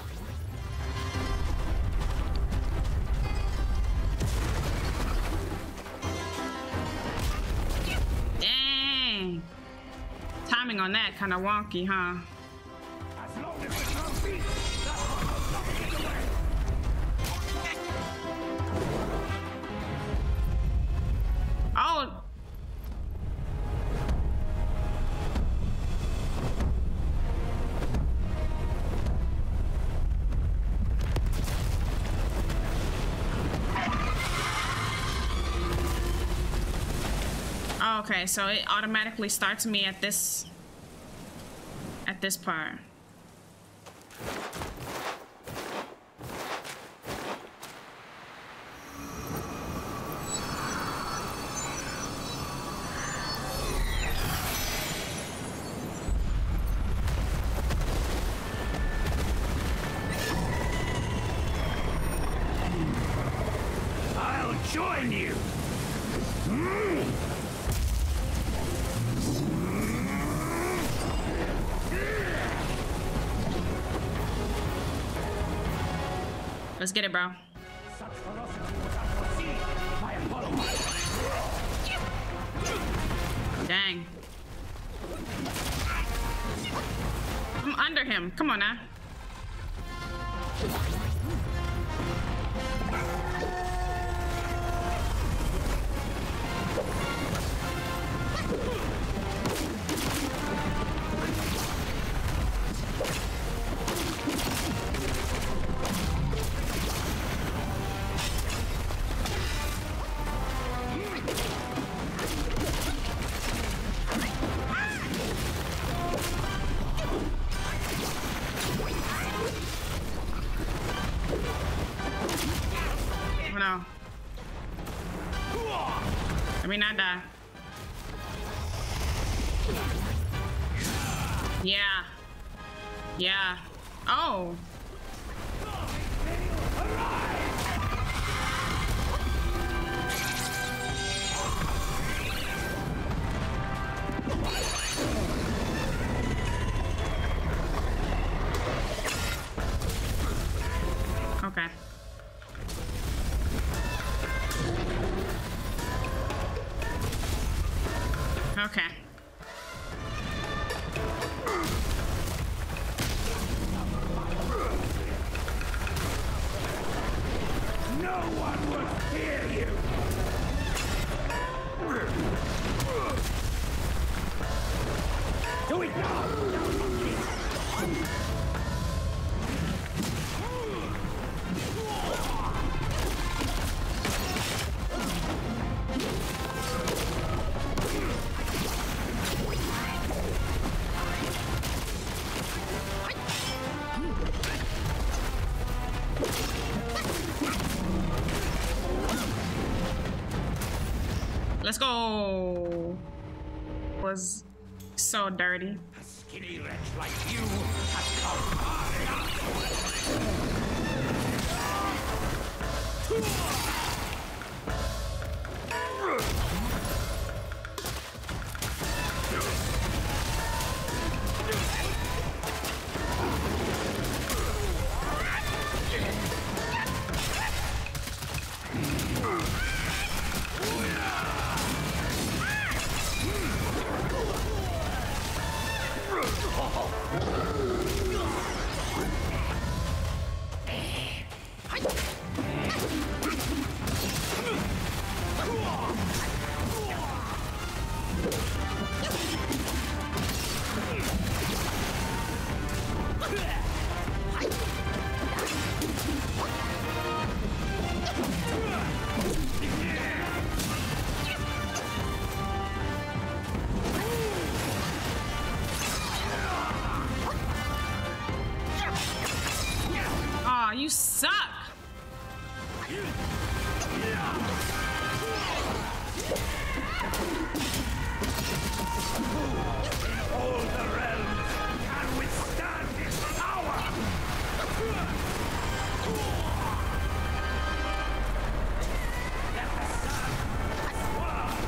Timing on that kind of wonky, huh? As long as the drum beats, the heart will not get away. Oh. Okay, so it automatically starts me at this part. I'll join you. Let's get it, bro. Such ferocity was unforeseen by Apollo. Dang. I'm under him. Come on now. Let me not die. Yeah. Yeah. Oh. Okay. Okay. No one will fear you. Do it now. Let's go. Was so dirty. A skinny wretch like you has come hard enough. Aw, you suck. All the realms can withstand his power! Let the sun swirl!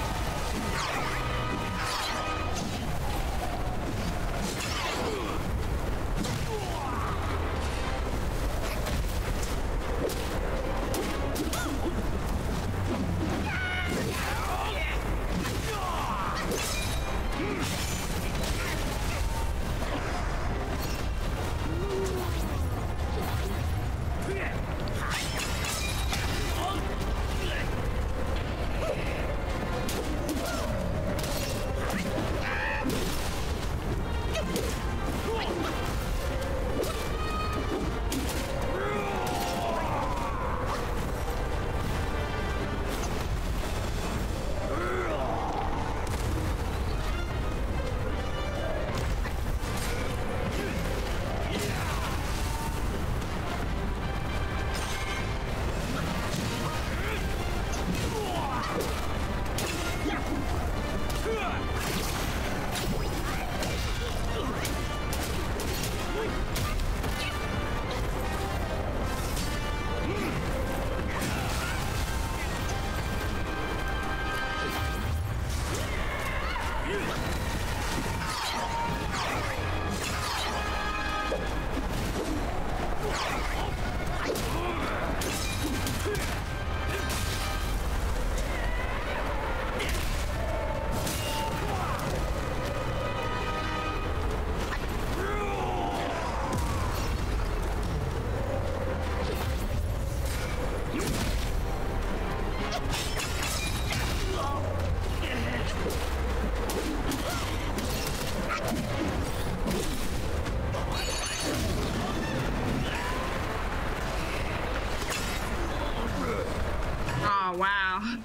Oh, wow.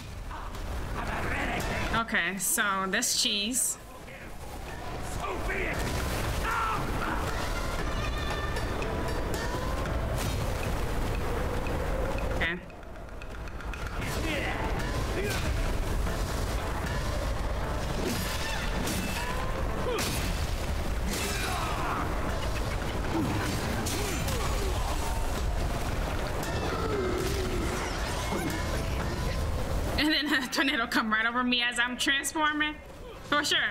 Okay, so this cheese. So be it! Okay. And then a tornado come right over me as I'm transforming. For sure.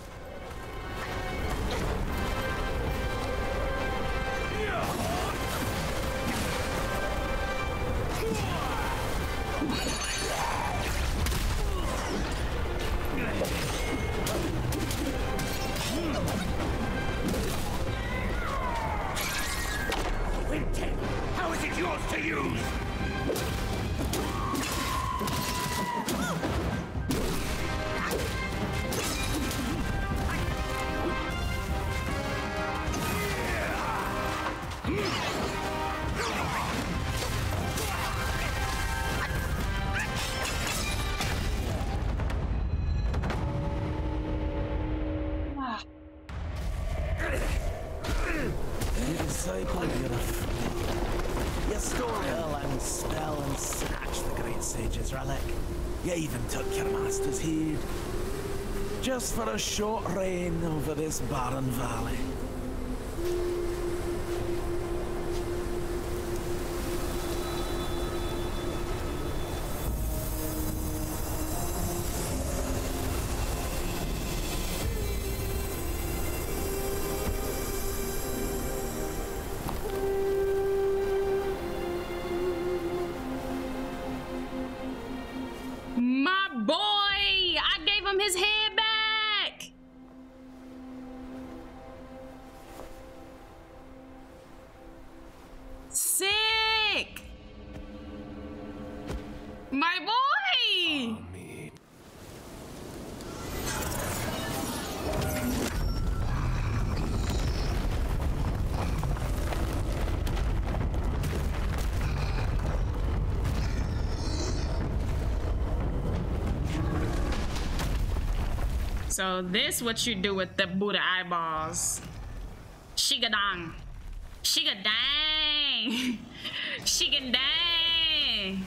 Quintet, how is it yours to use? Disciple, you're a fool. You stole hell and spell and snatched the great sage's relic. You even took your master's heed. Just for a short reign over this barren valley. My boy! I gave him his head back! So this what you do with the Buddha eyeballs. Shigadang. Shigadang. Shigadang.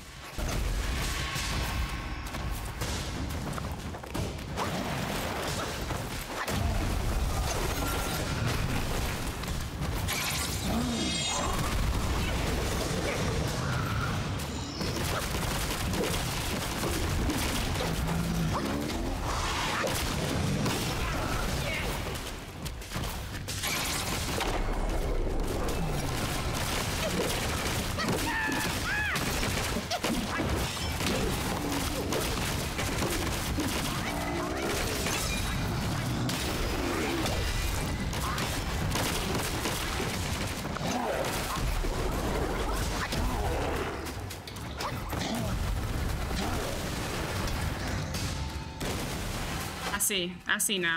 I see now.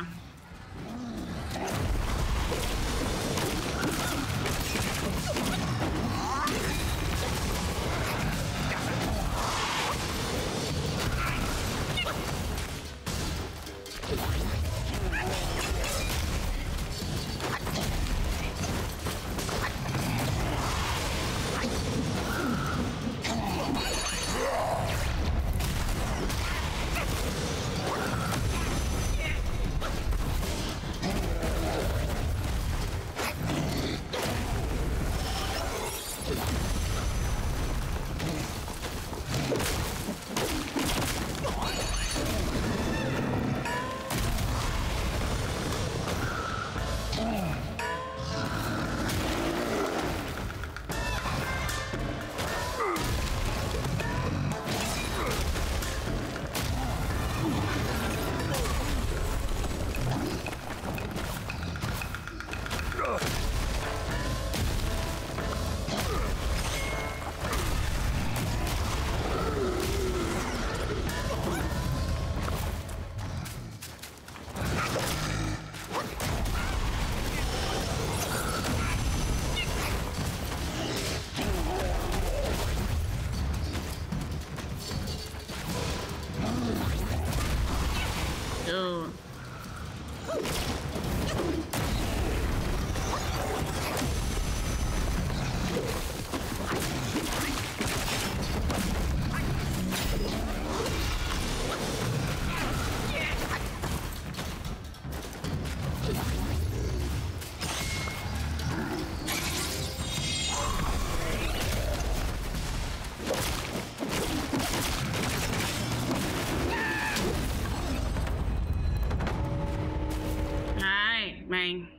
Man.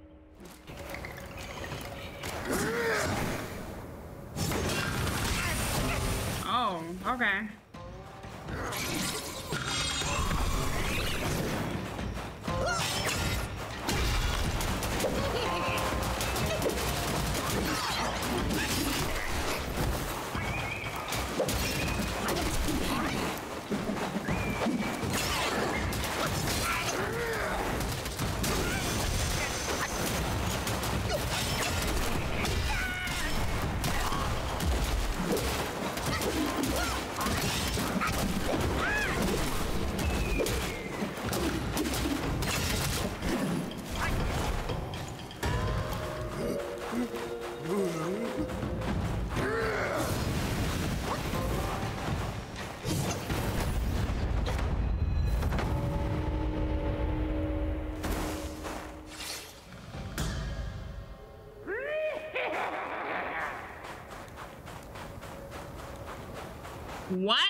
Oh, okay. What?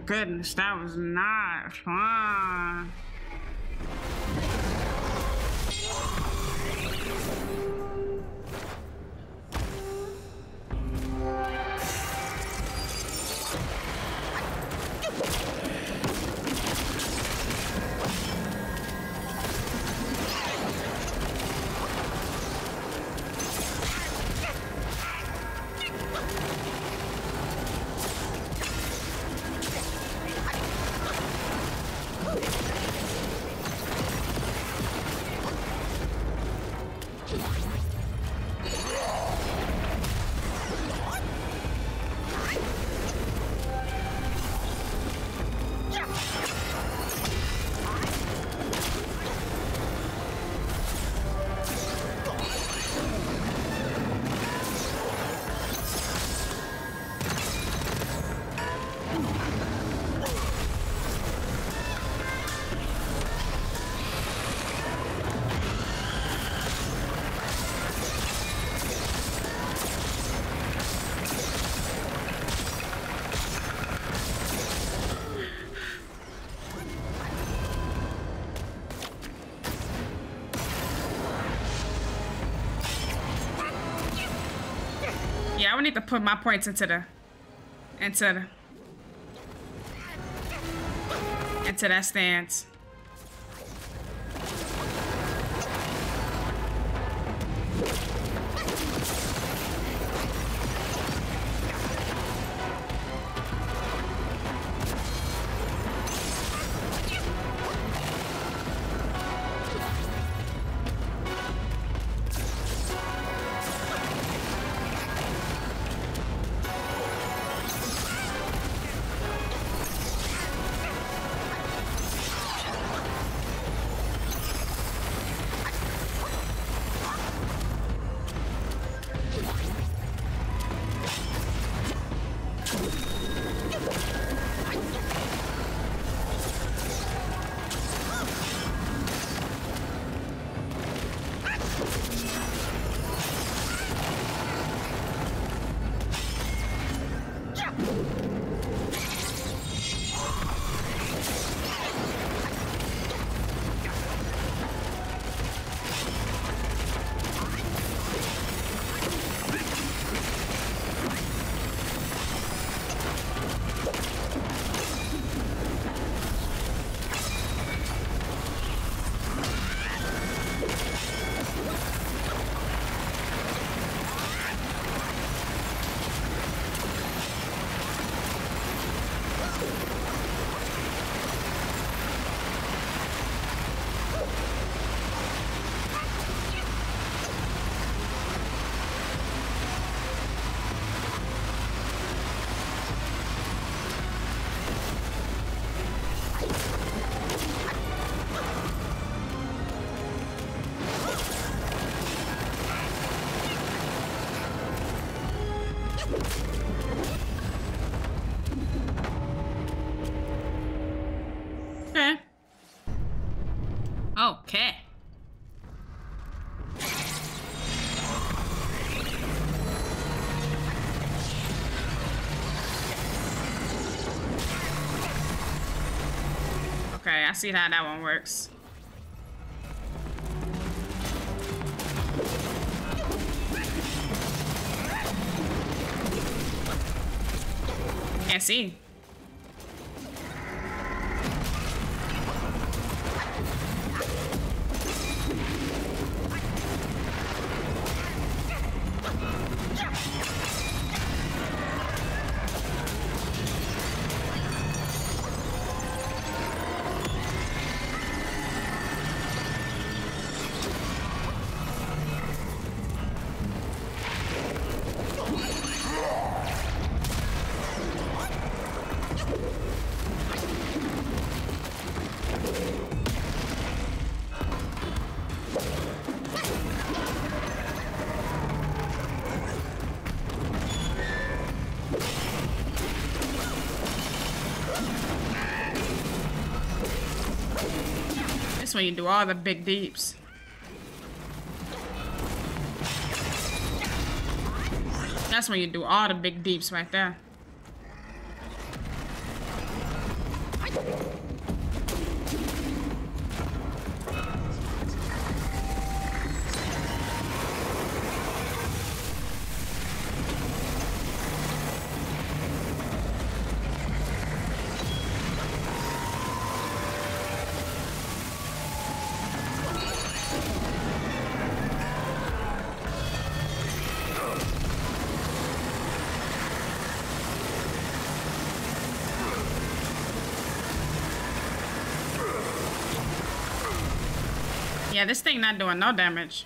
goodness, that was not fun. Yeah, I would need to put my points into that stance. Okay. Okay, I see how that one works. Can't see. That's when you do all the big deeps. That's when you do all the big deeps right there. Yeah, this thing not doing no damage.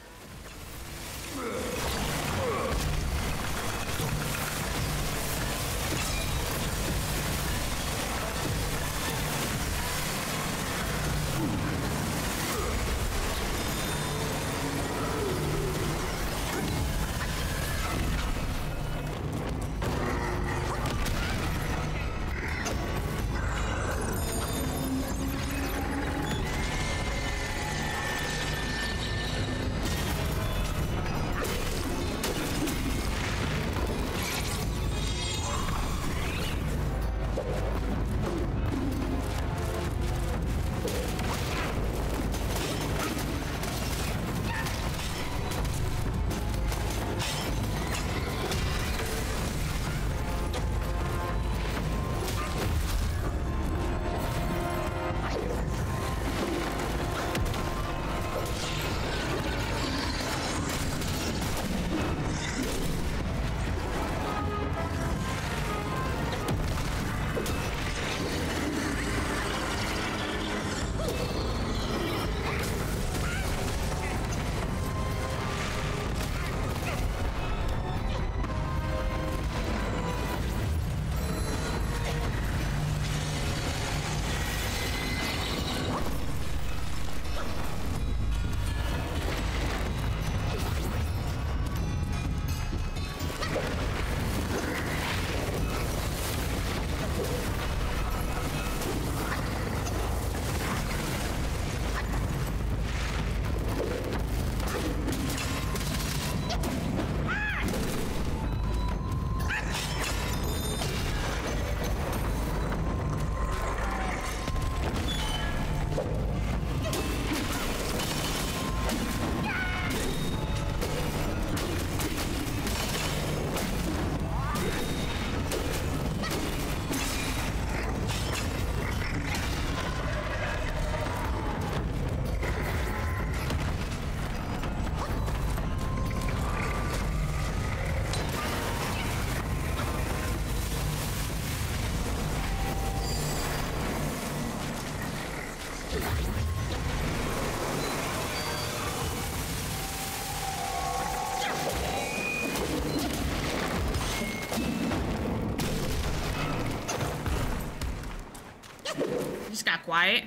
Just got quiet.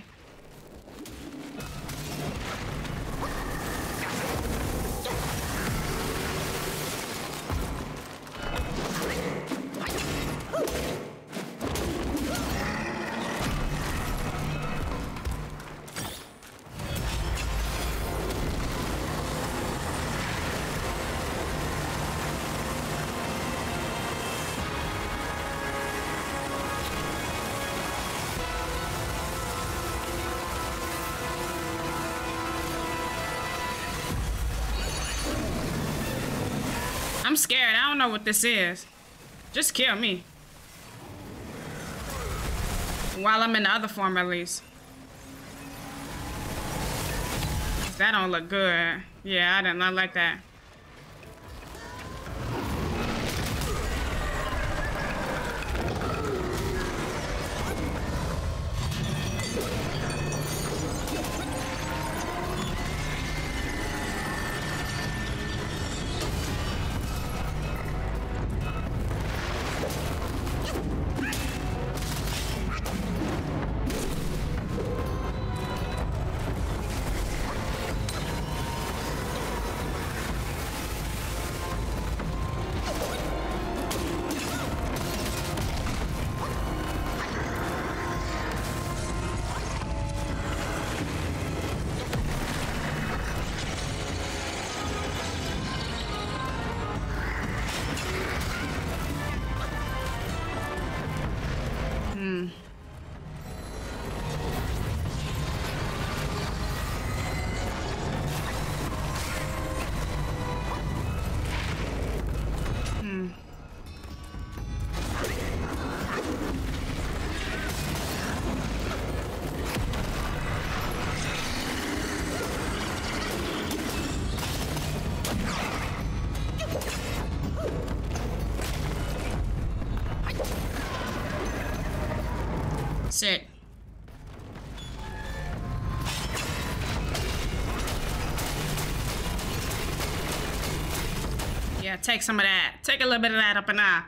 I'm scared. I don't know what this is. Just kill me. While I'm in the other form, at least. That don't look good. Yeah, I did not like that. Sit. take some of that. Take a little bit of that up and out.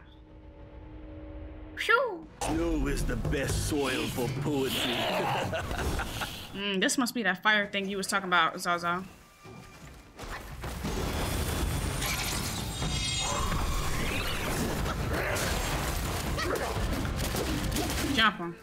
Phew. Snow is the best soil for poetry. This must be that fire thing you was talking about, Zaza. Jump on.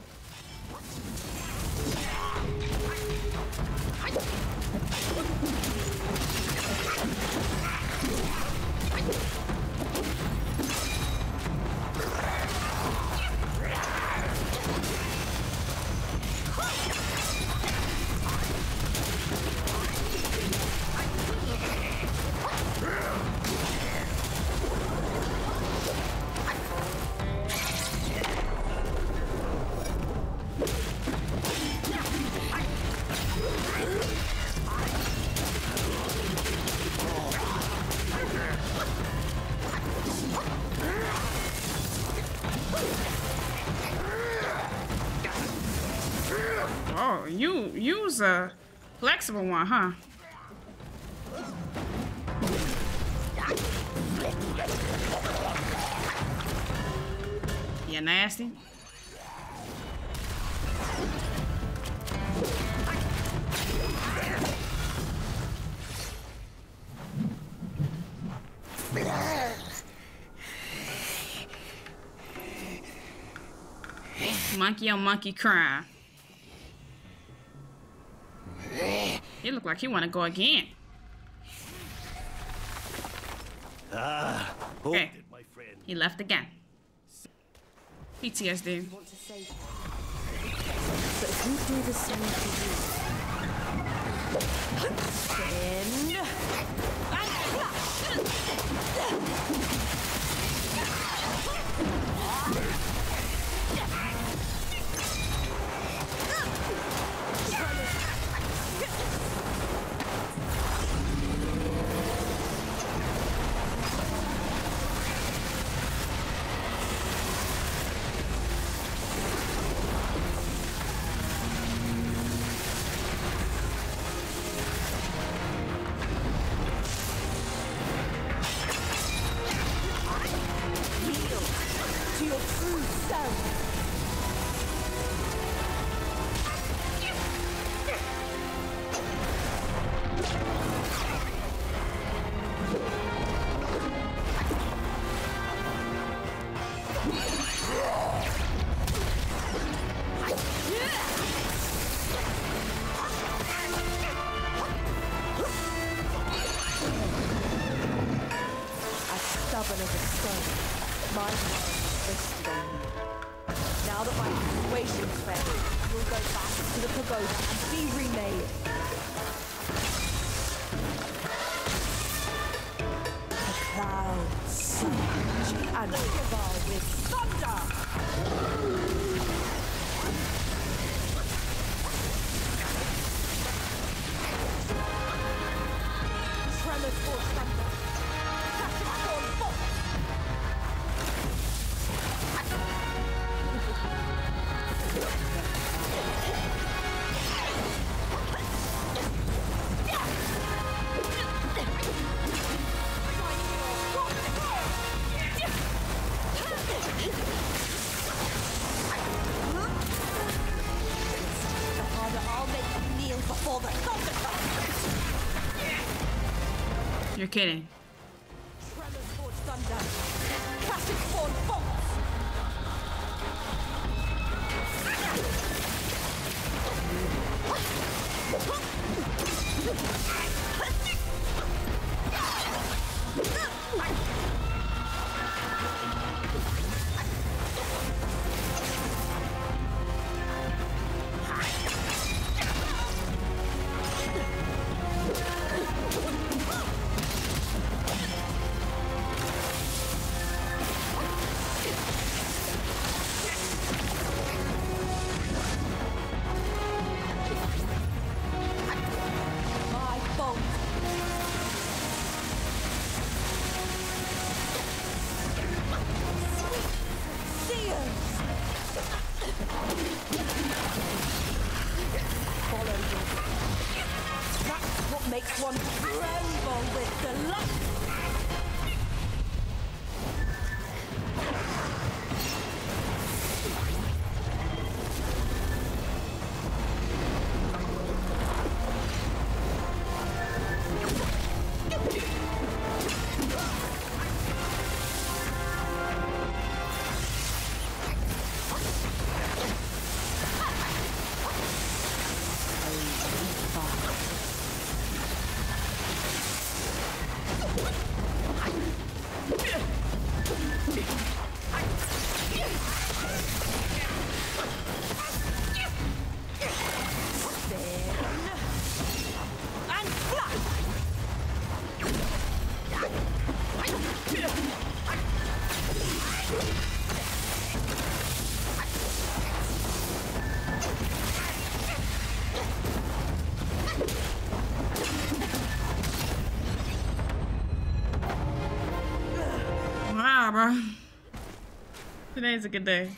Oh, you's a flexible one, huh? You nasty. Monkey on monkey crime. He look like he want to go again. Okay. My friend. He left again. PTSD. Want to save him. But if you do the same to you, to your true self. Stubborn as a stone, my heart is rested on you. Now that my persuasion's failed, you'll go back to the pagoda and be remade. The clouds surge and quiver with thunder. Tremors for thunder. You're kidding. Tremors forge thunder. Classic spawn bolts. job, bro. Today's a good day.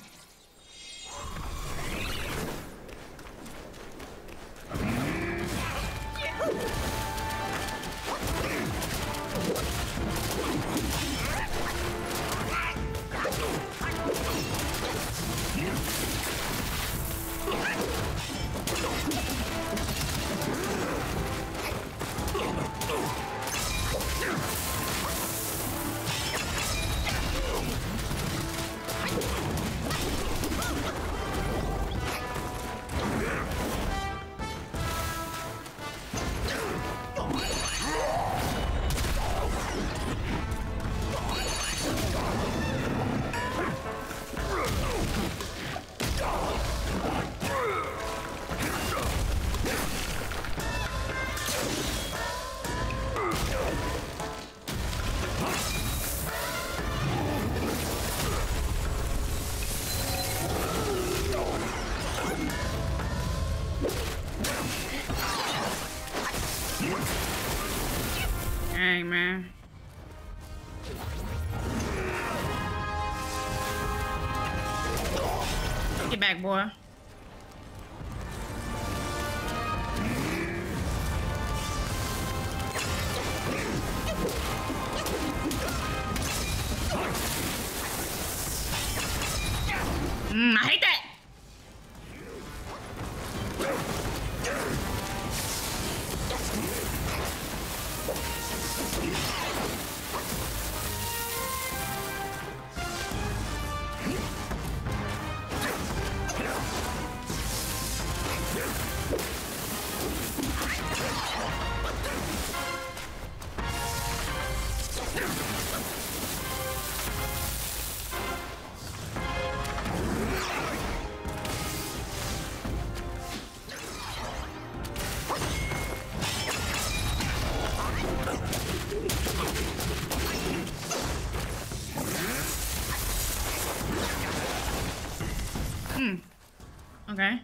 Dang, man. Get back, boy. I hate that. Okay.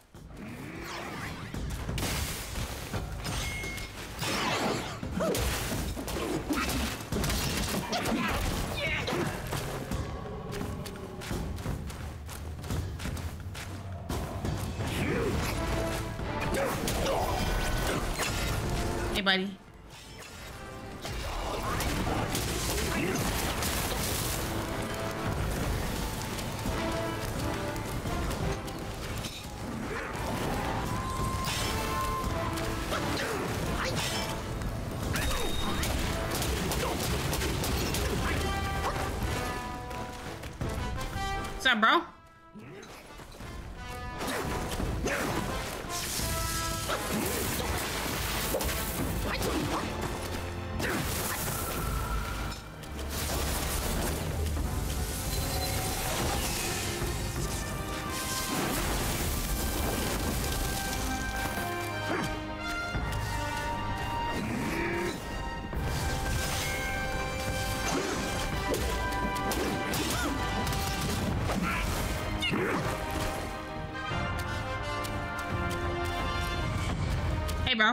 Hey, buddy. What's up, bro? Hey, bro.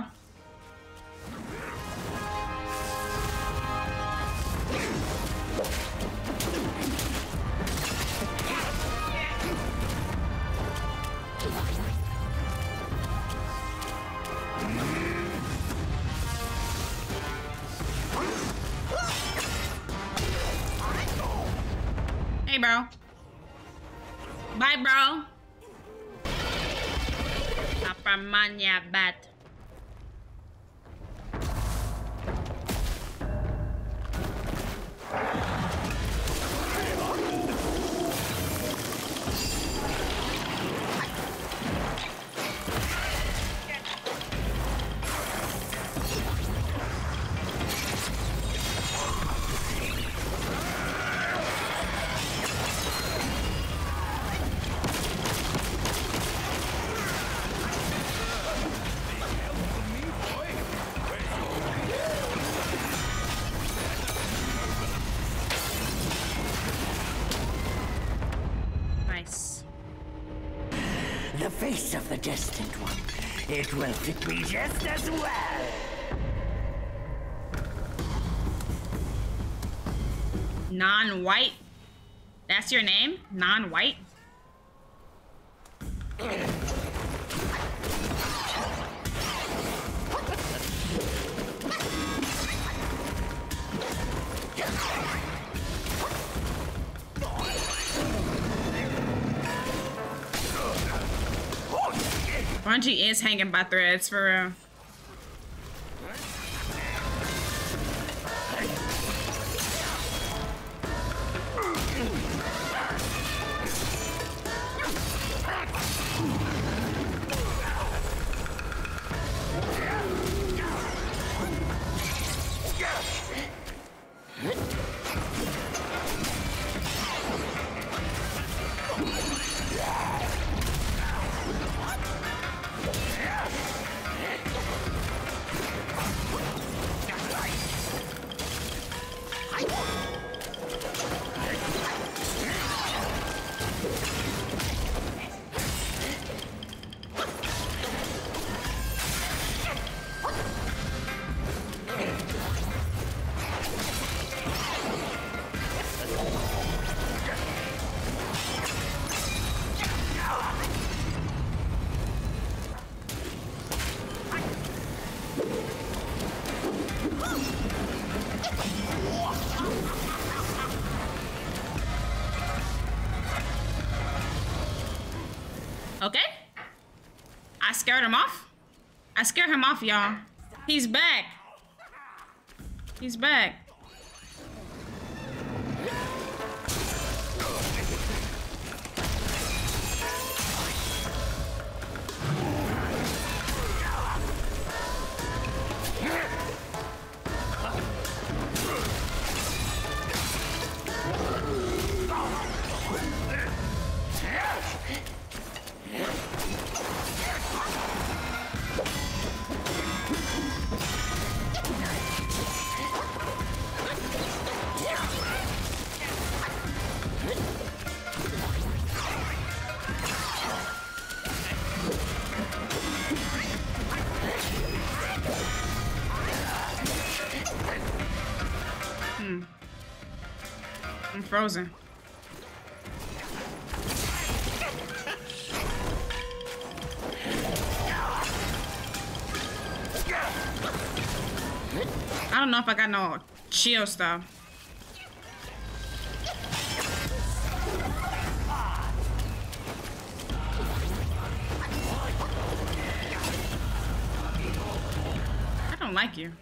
Hey, bro. Bye, bro. Apamanya bat. The face of the Destined One. It will fit me just as well. Non-white? That's your name? Non-white? Bungie is hanging by threads, for real. Okay. I scared him off. I scared him off, y'all. He's back. He's back. I'm frozen. I don't know if I got no shield stuff. I don't like you.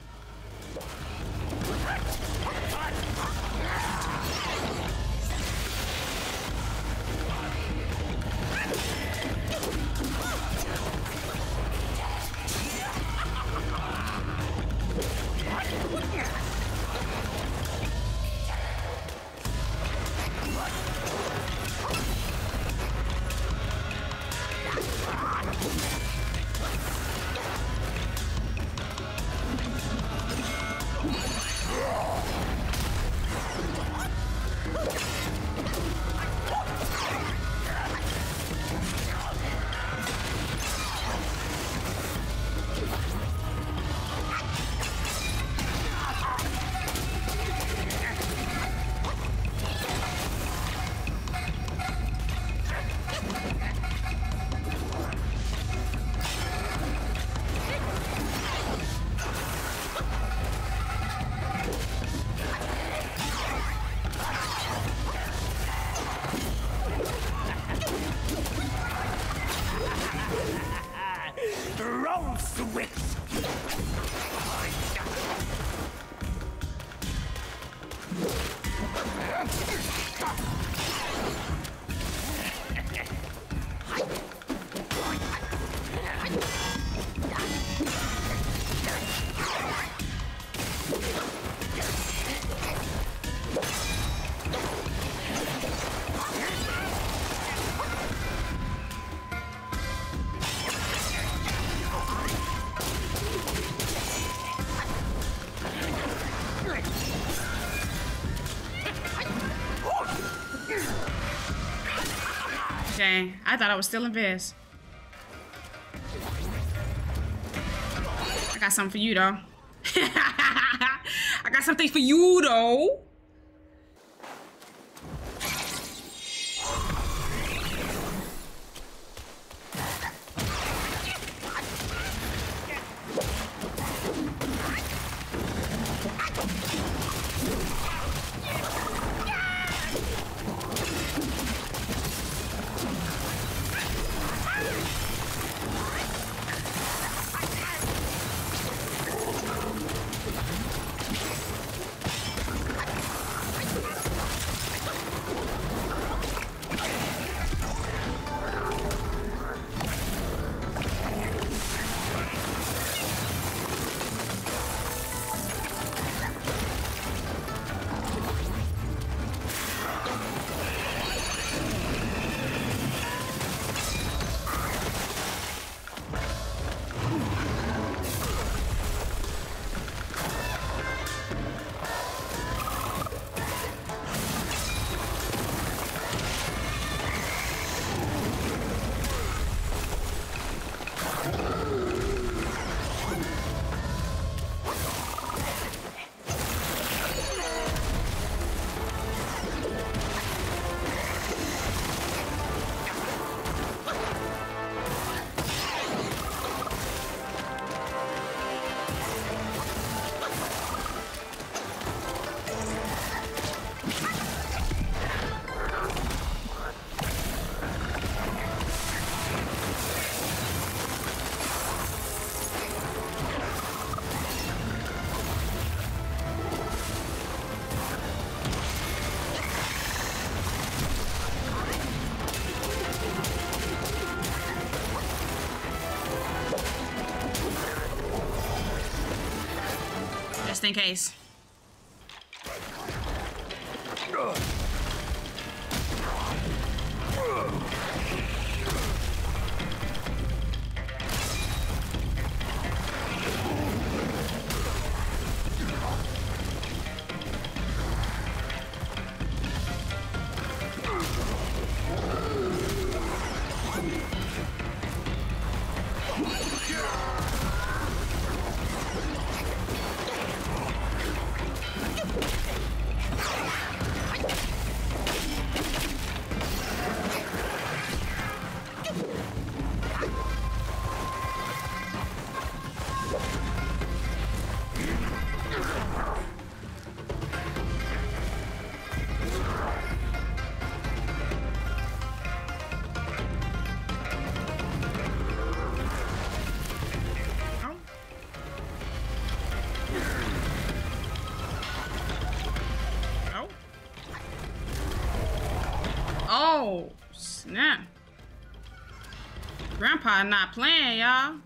Dang, I thought I was still in Viz. I got something for you, though. I got something for you, though. just in case. Oh, snap. Grandpa not playing, y'all.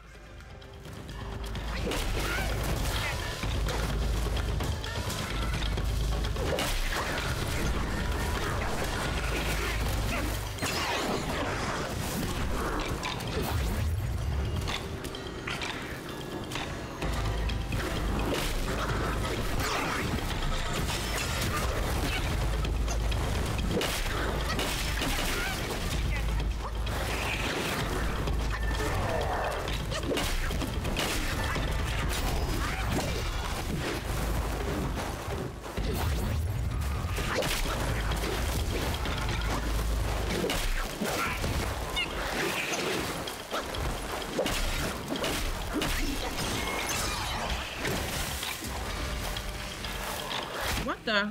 What the?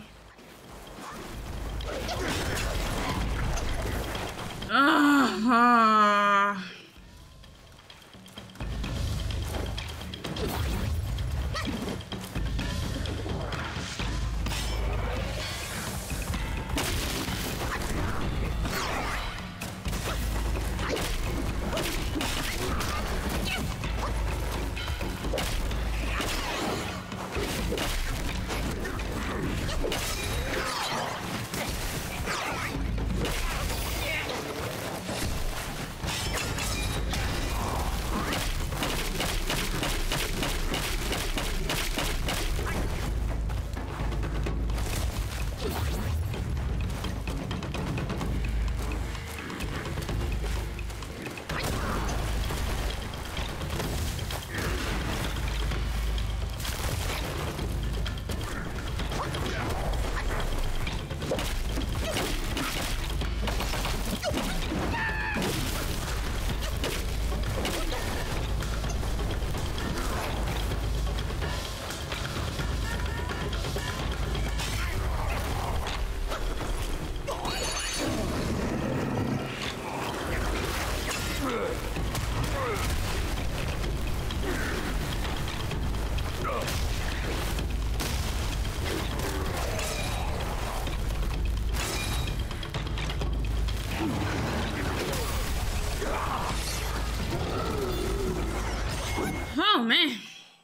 Oh man,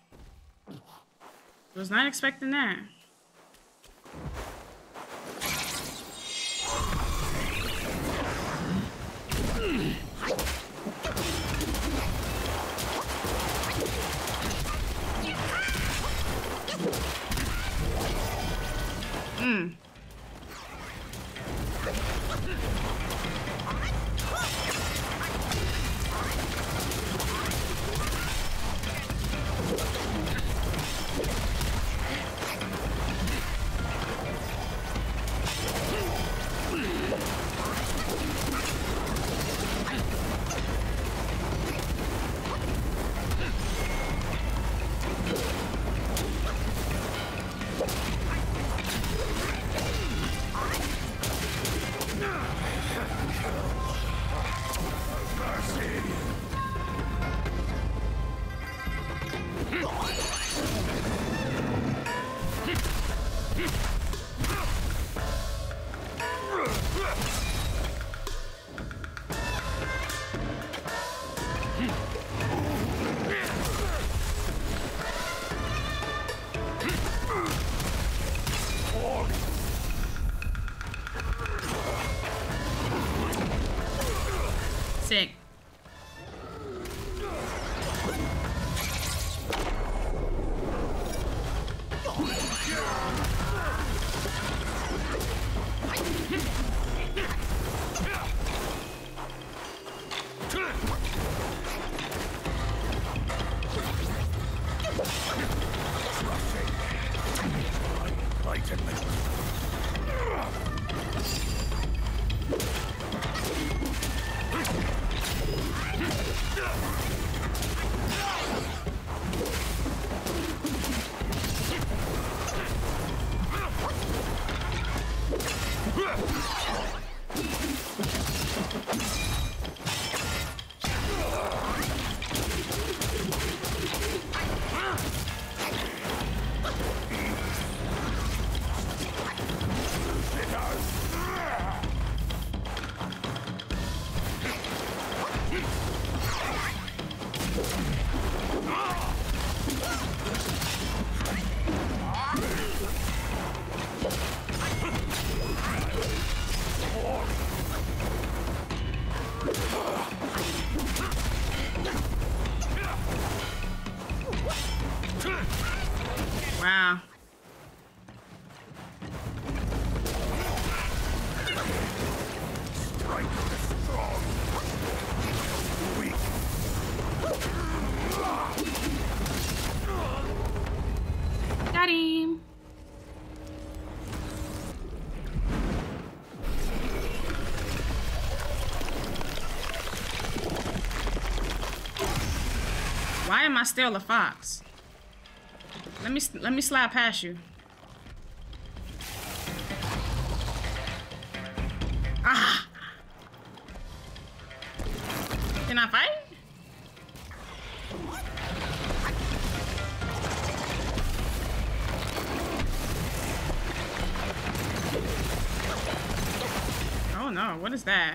was not expecting that. Sick. Wow. Got him. Why am I still a fox? Let me slide past you. Ah! Can I fight? Oh no, what is that?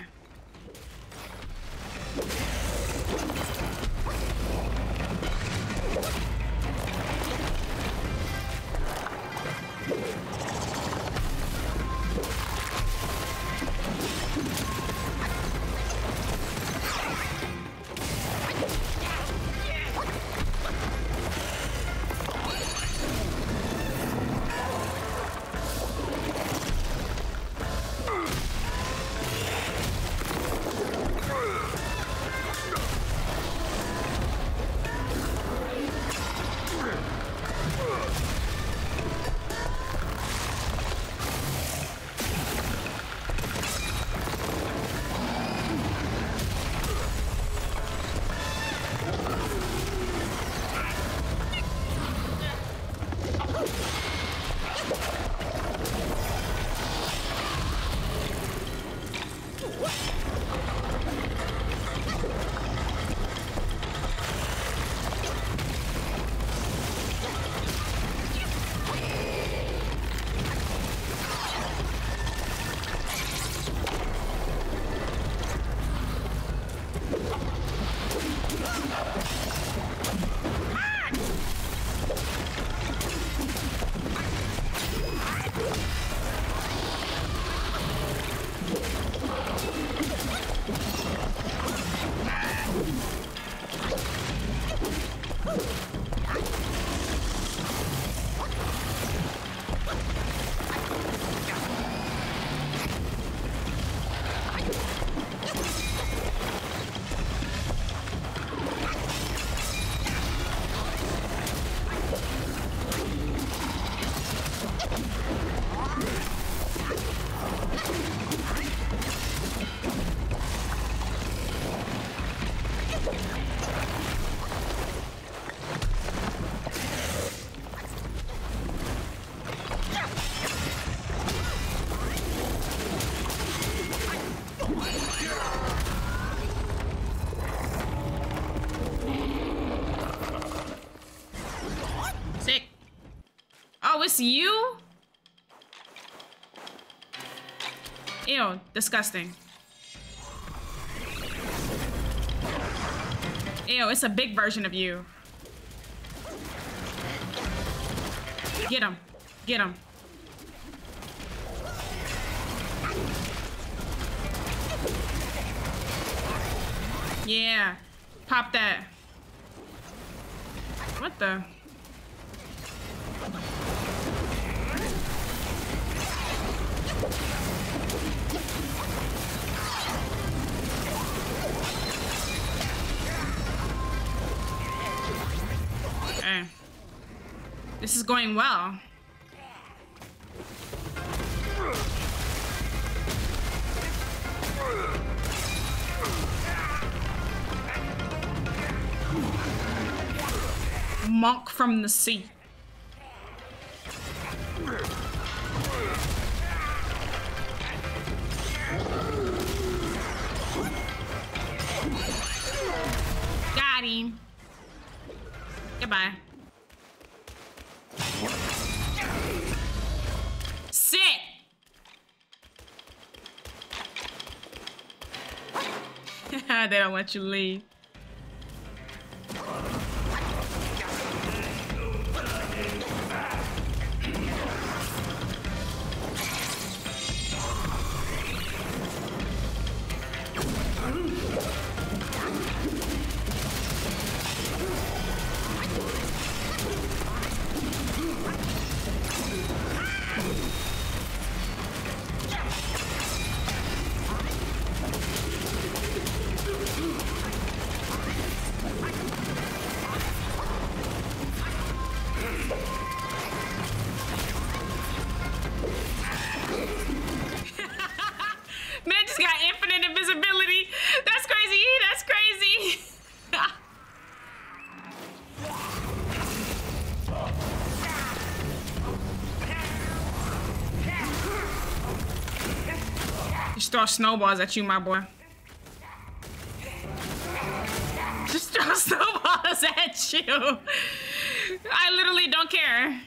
Oh, it's you? Ew, disgusting. Ew, it's a big version of you. Get him. Get him. Yeah. Pop that. What the? Okay. This is going well. Monk from the sea. Got him. Goodbye. Sit. They don't want you to leave. Man just got infinite invisibility. That's crazy. That's crazy. Just throw snowballs at you, my boy. Just throw snowballs at you. I literally don't care.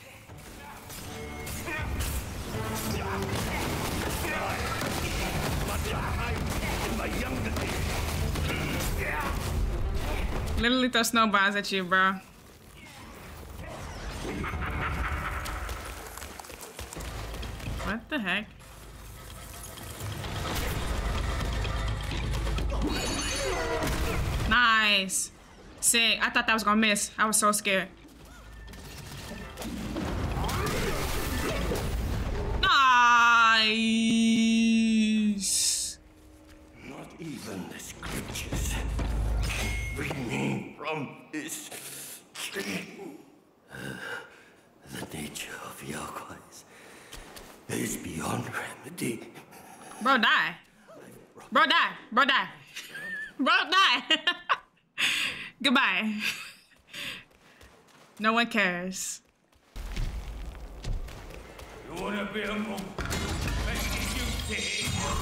Literally throw snowballs at you, bro. What the heck? Nice. Sick. I thought that was gonna miss. I was so scared. Nice. Not even the scriptures free me from this stream. The nature of Yaquais is beyond remedy. Bro, die. Bro, die. Bro, die. Bro, die. Goodbye. No one cares. You wanna be a monk? Let's get you dead.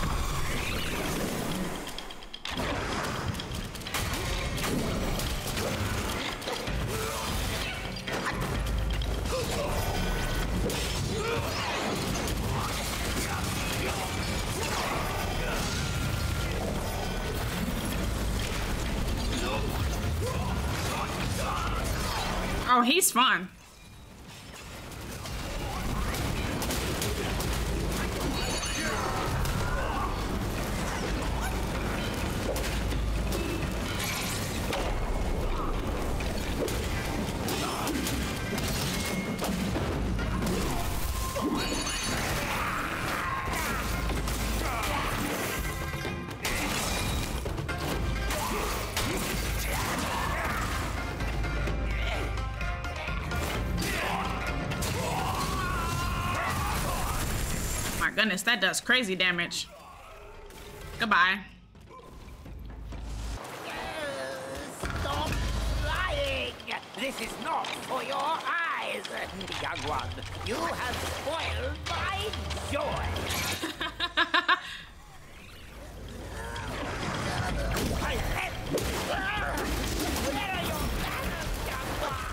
Oh, he's fun. Goodness, that does crazy damage. Goodbye. Stop lying! This is not for your eyes, young one. You have spoiled my joy. Where are your manners, young one?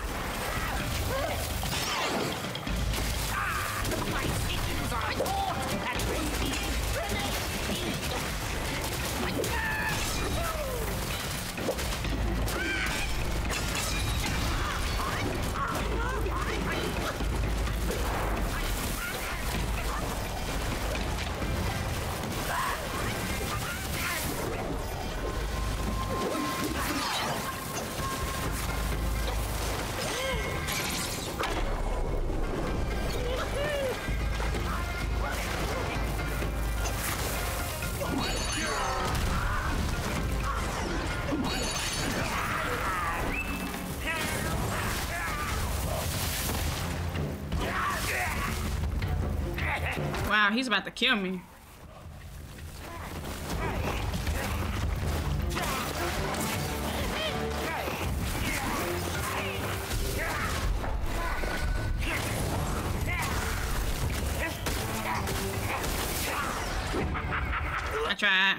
My secrets are taught and received. Wow, he's about to kill me. I tried.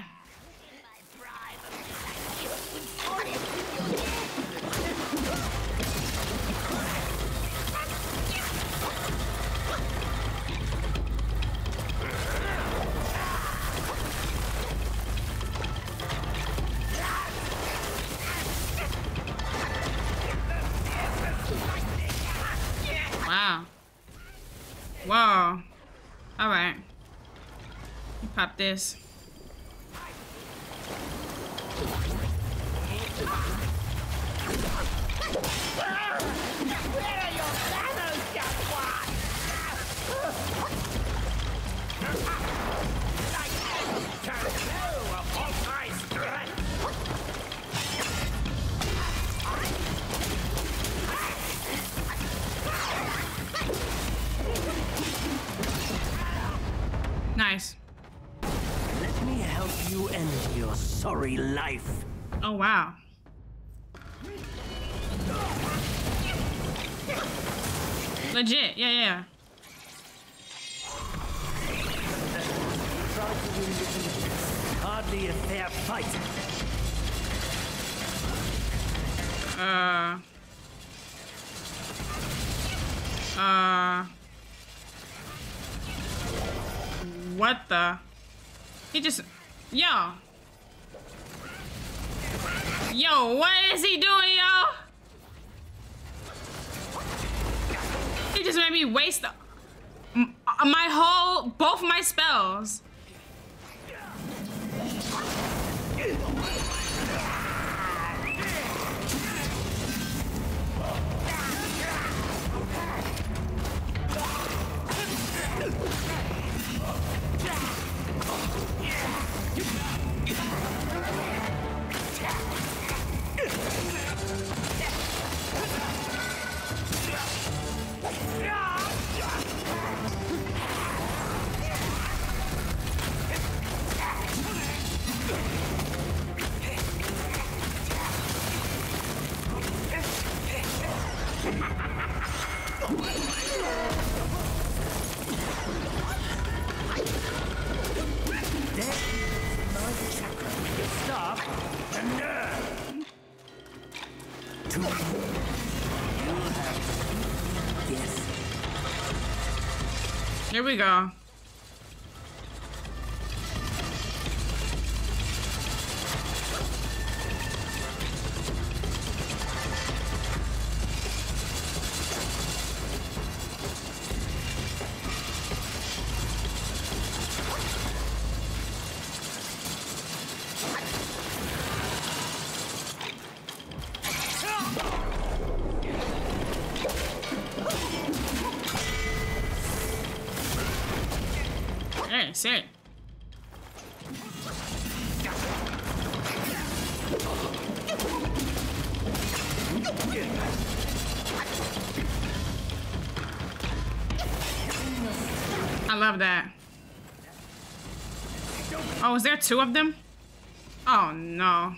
Wow. Whoa. All right. Pop this. Nice. Let me help you end your sorry life. Oh, wow. Legit, yeah. Try to win the evening. Hardly a fair fight. What the? He just... Yo, what is he doing, yo? He just made me waste both my spells. Here we go. Hey, sick. I love that. Oh, is there two of them? Oh, no.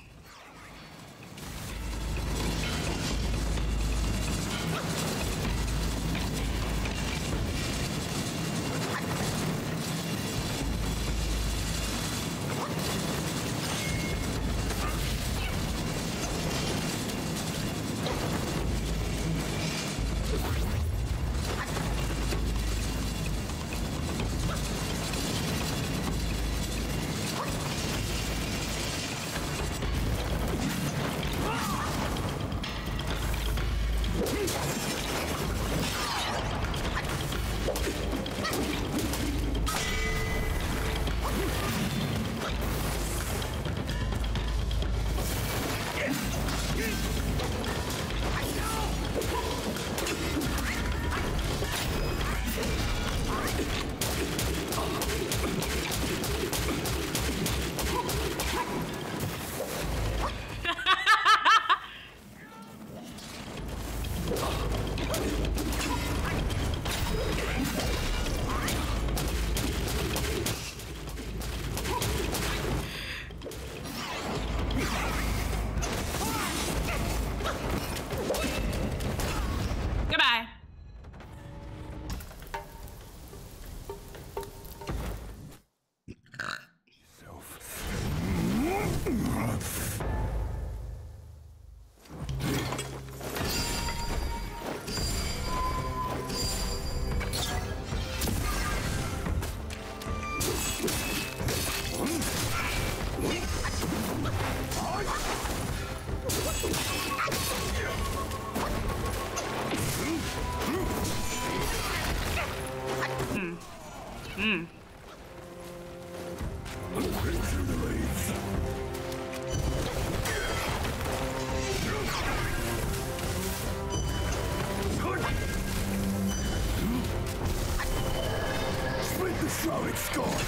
Throw it, Scott.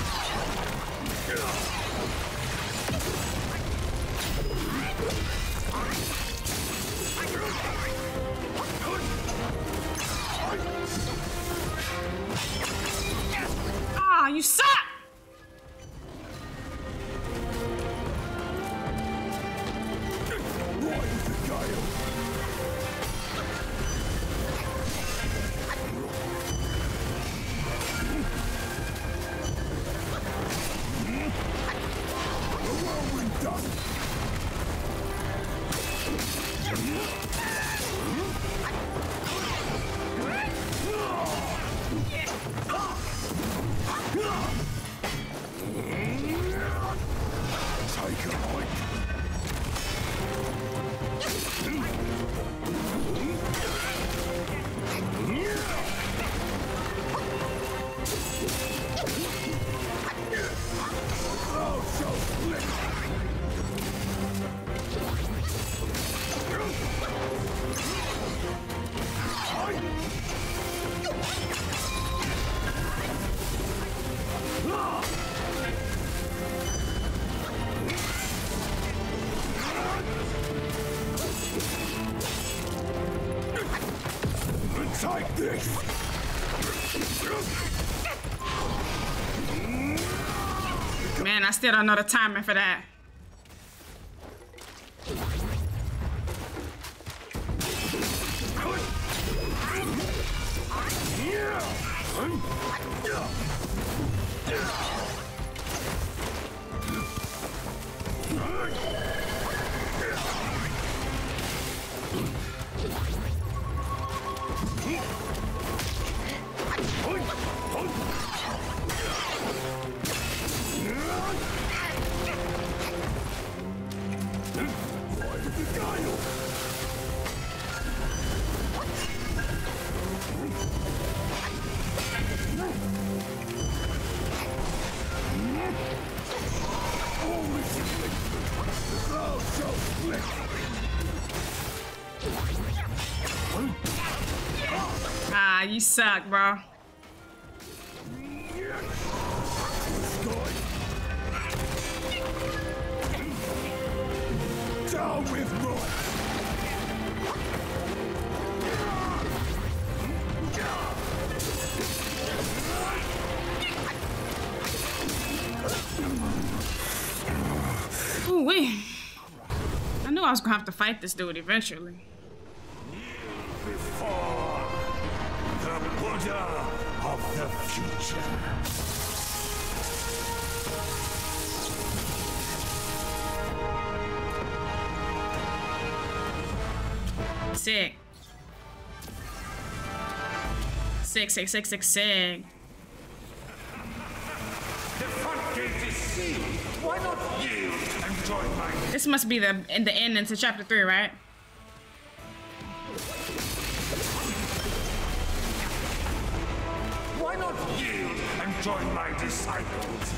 Ah, you suck! Take this! Man, I still don't know the timing for that. Ah, you suck, bro. Down with Roy! Ooh, wait. I knew I was gonna have to fight this dude eventually. Before the Buddha of the future. Sick. Sick, sick, sick, sick, sick. The front gate is sealed. Why not yield and join my... This must be the end into chapter 3, right? Why not yield and join my disciples?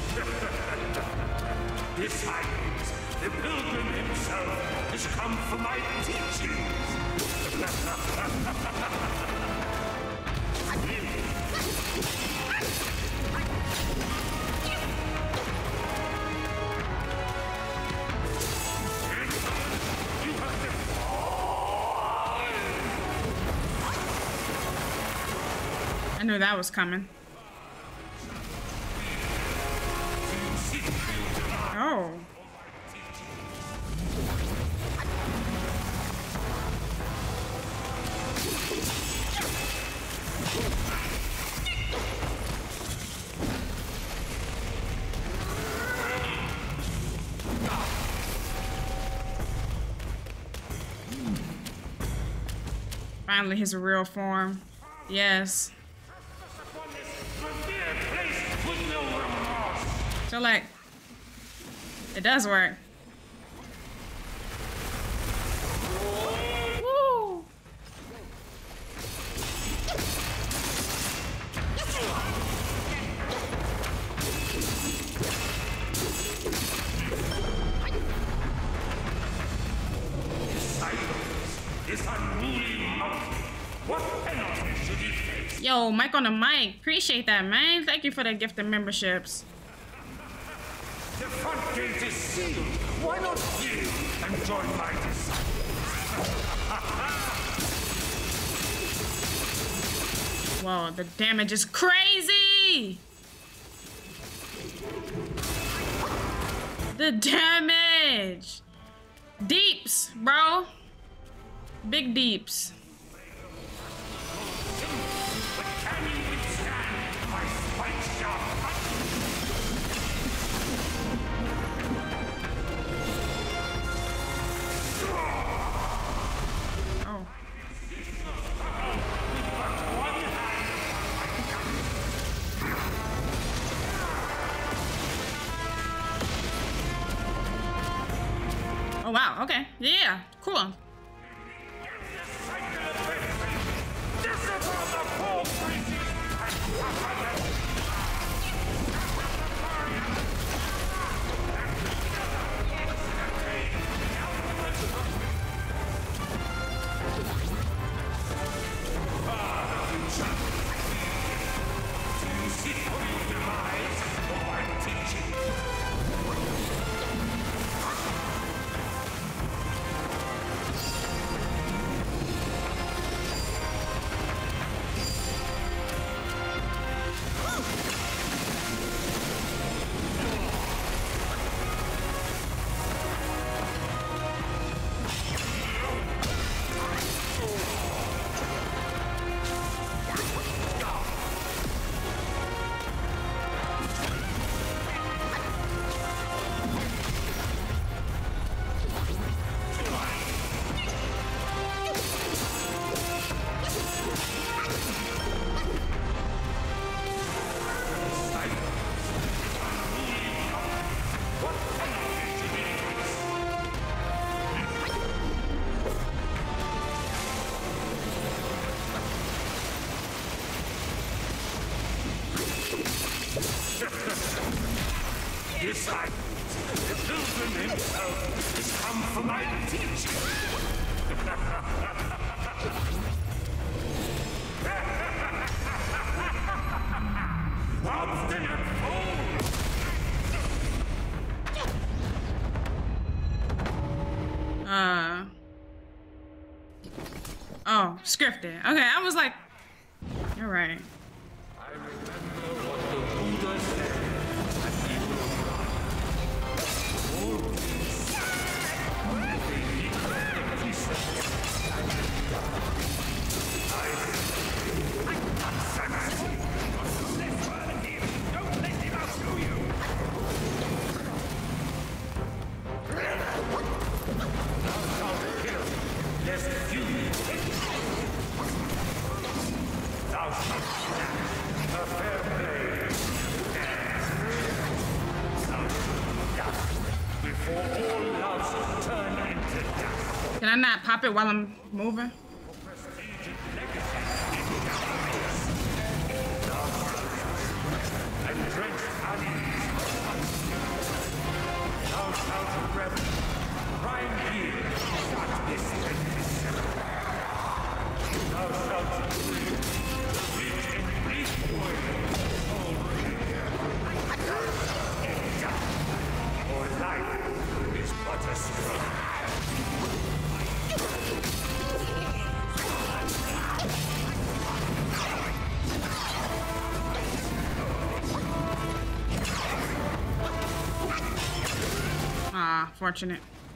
Disciples, the pilgrim himself has come for my teachings. I knew that was coming. Oh. Finally, his real form. Yes. So, like, it does work. Woo! This unruly monkey, what penalty should he face? Yo, Mike on the mic. Appreciate that, man. Thank you for the gift of memberships. The front gate is sealed. Why not you and join my disciples? Whoa, the damage is crazy! The damage! Deeps, bro. Big deeps. But can you withstand my spike shot? Oh. Oh wow, okay. Yeah, cool. The pilgrim himself has come for my teaching. Obstinate fool! Oh, scripted. Okay, I was like, you're right. I remember what the Buddha said. Can I not pop it while I'm moving? Ah, fortunate.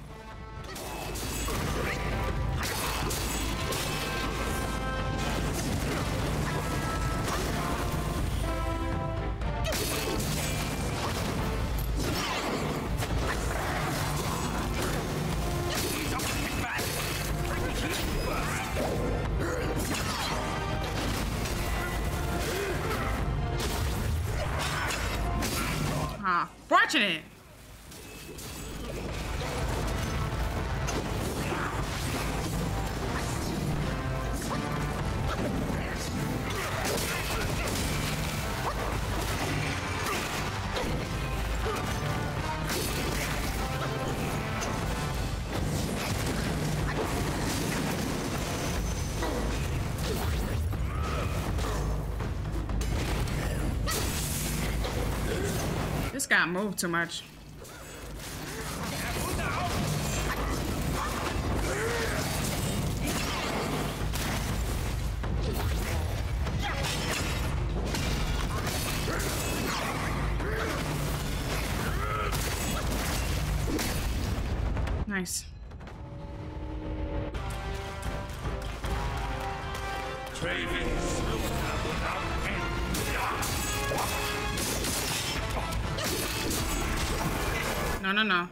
Ah, fortunate. This guy moved too much. Nice. No, no, no.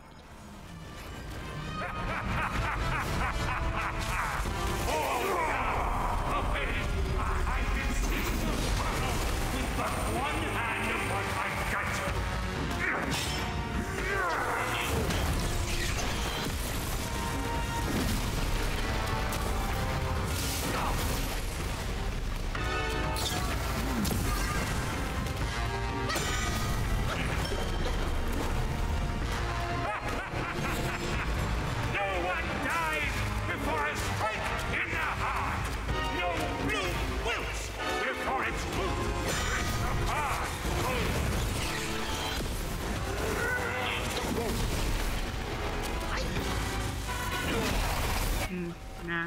Nah.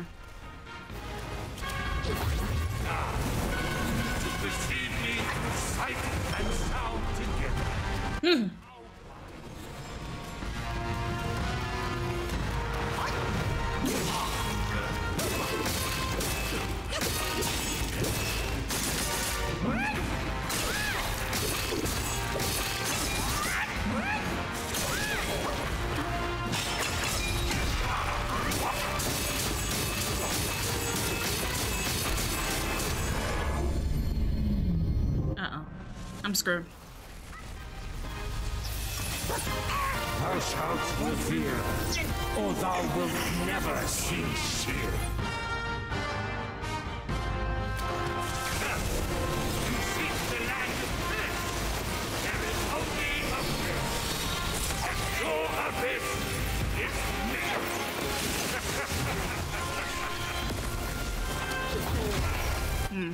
I'm screwed. Thou shalt fear, or thou wilt never cease here. You seek the land of bliss. There is only abyss. And your abyss is me.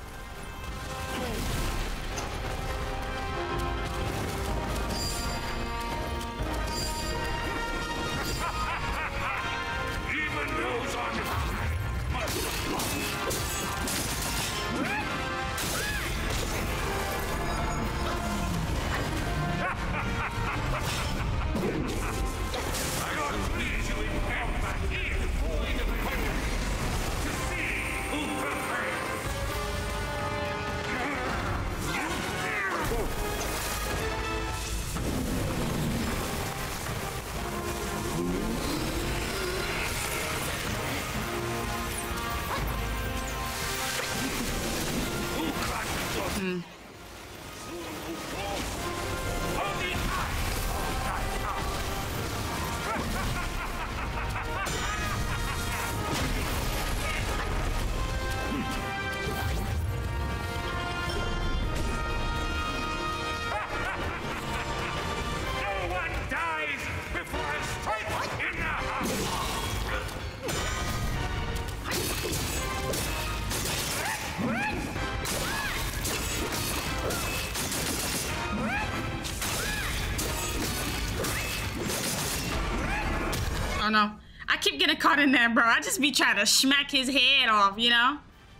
Oh no, I keep getting caught in there, bro. I just be trying to smack his head off, you know?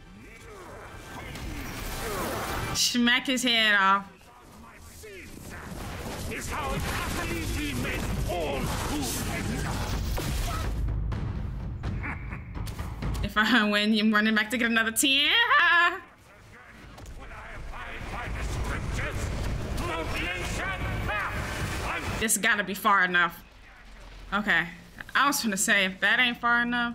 Smack his head off. If I win, I'm running back to get another 10. This gotta be far enough. Okay. I was gonna say, if that ain't far enough.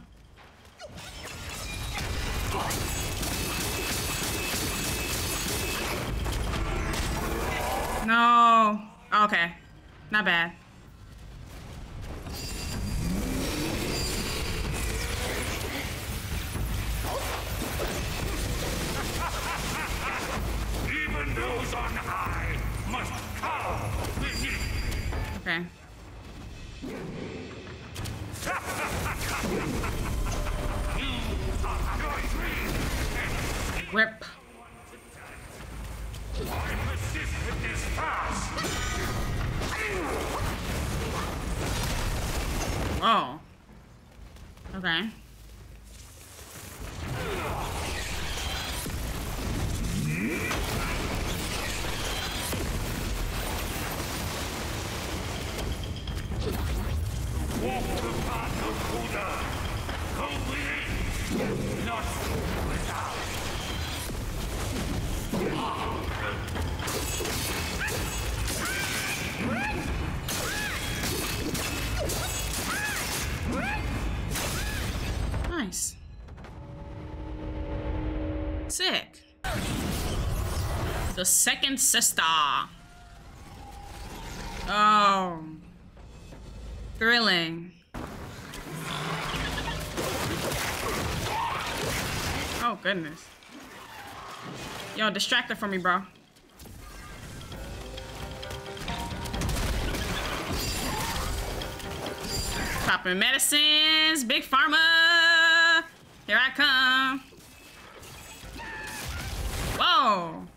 No. Okay. Not bad. Even those on high must cower beneath. Okay. Whip. I persist with this fast. Oh. Okay. Walk the path of Buddha. Go within, not without. Nice. Sick. The second sister. Oh. Thrilling. Oh, goodness. Yo, distract her for me, bro. Popping medicines. Big Pharma. Here I come. Whoa.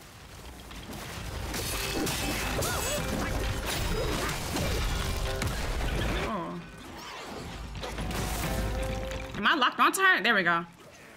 Oh. Am I locked onto her? There we go.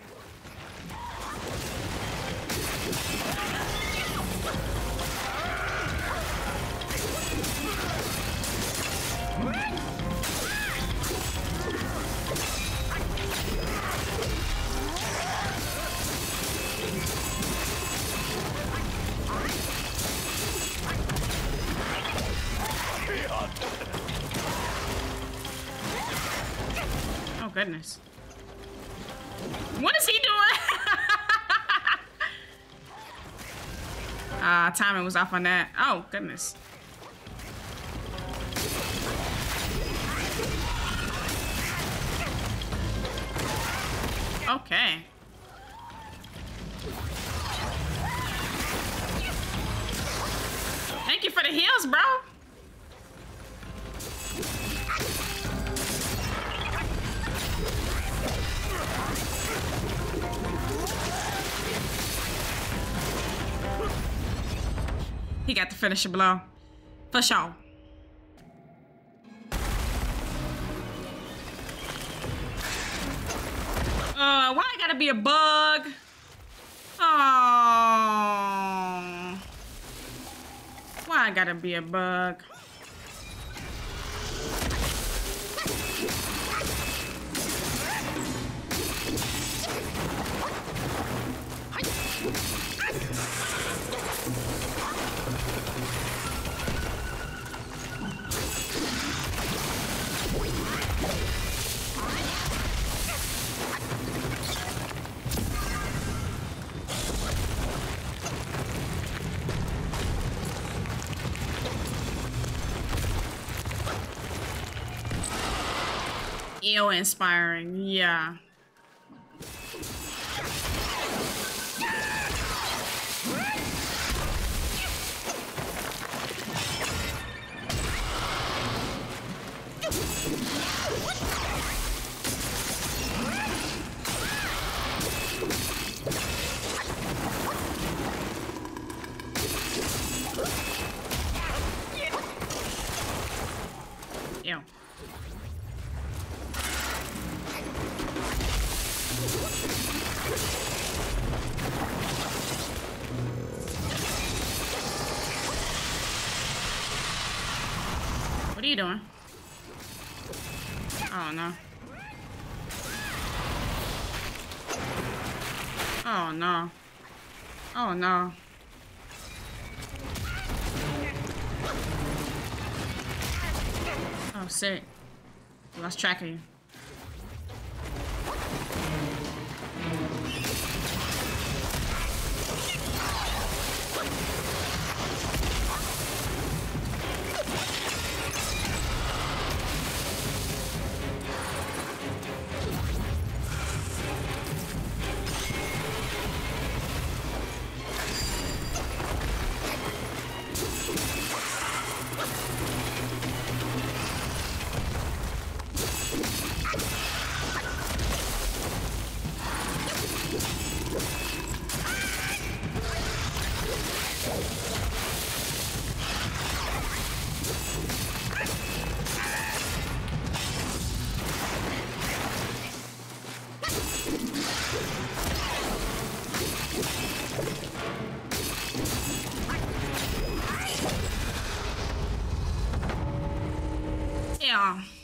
Oh, goodness. What is he doing? Timing was off on that. Oh, goodness. Okay. Thank you for the heals, bro. He got the finisher blow. For sure. Why I gotta be a bug? Oh. Why I gotta be a bug? Ew, inspiring, yeah. Ew. What are you doing? Oh no. Oh no. Oh no. Oh sick. Lost track of you. Yeah.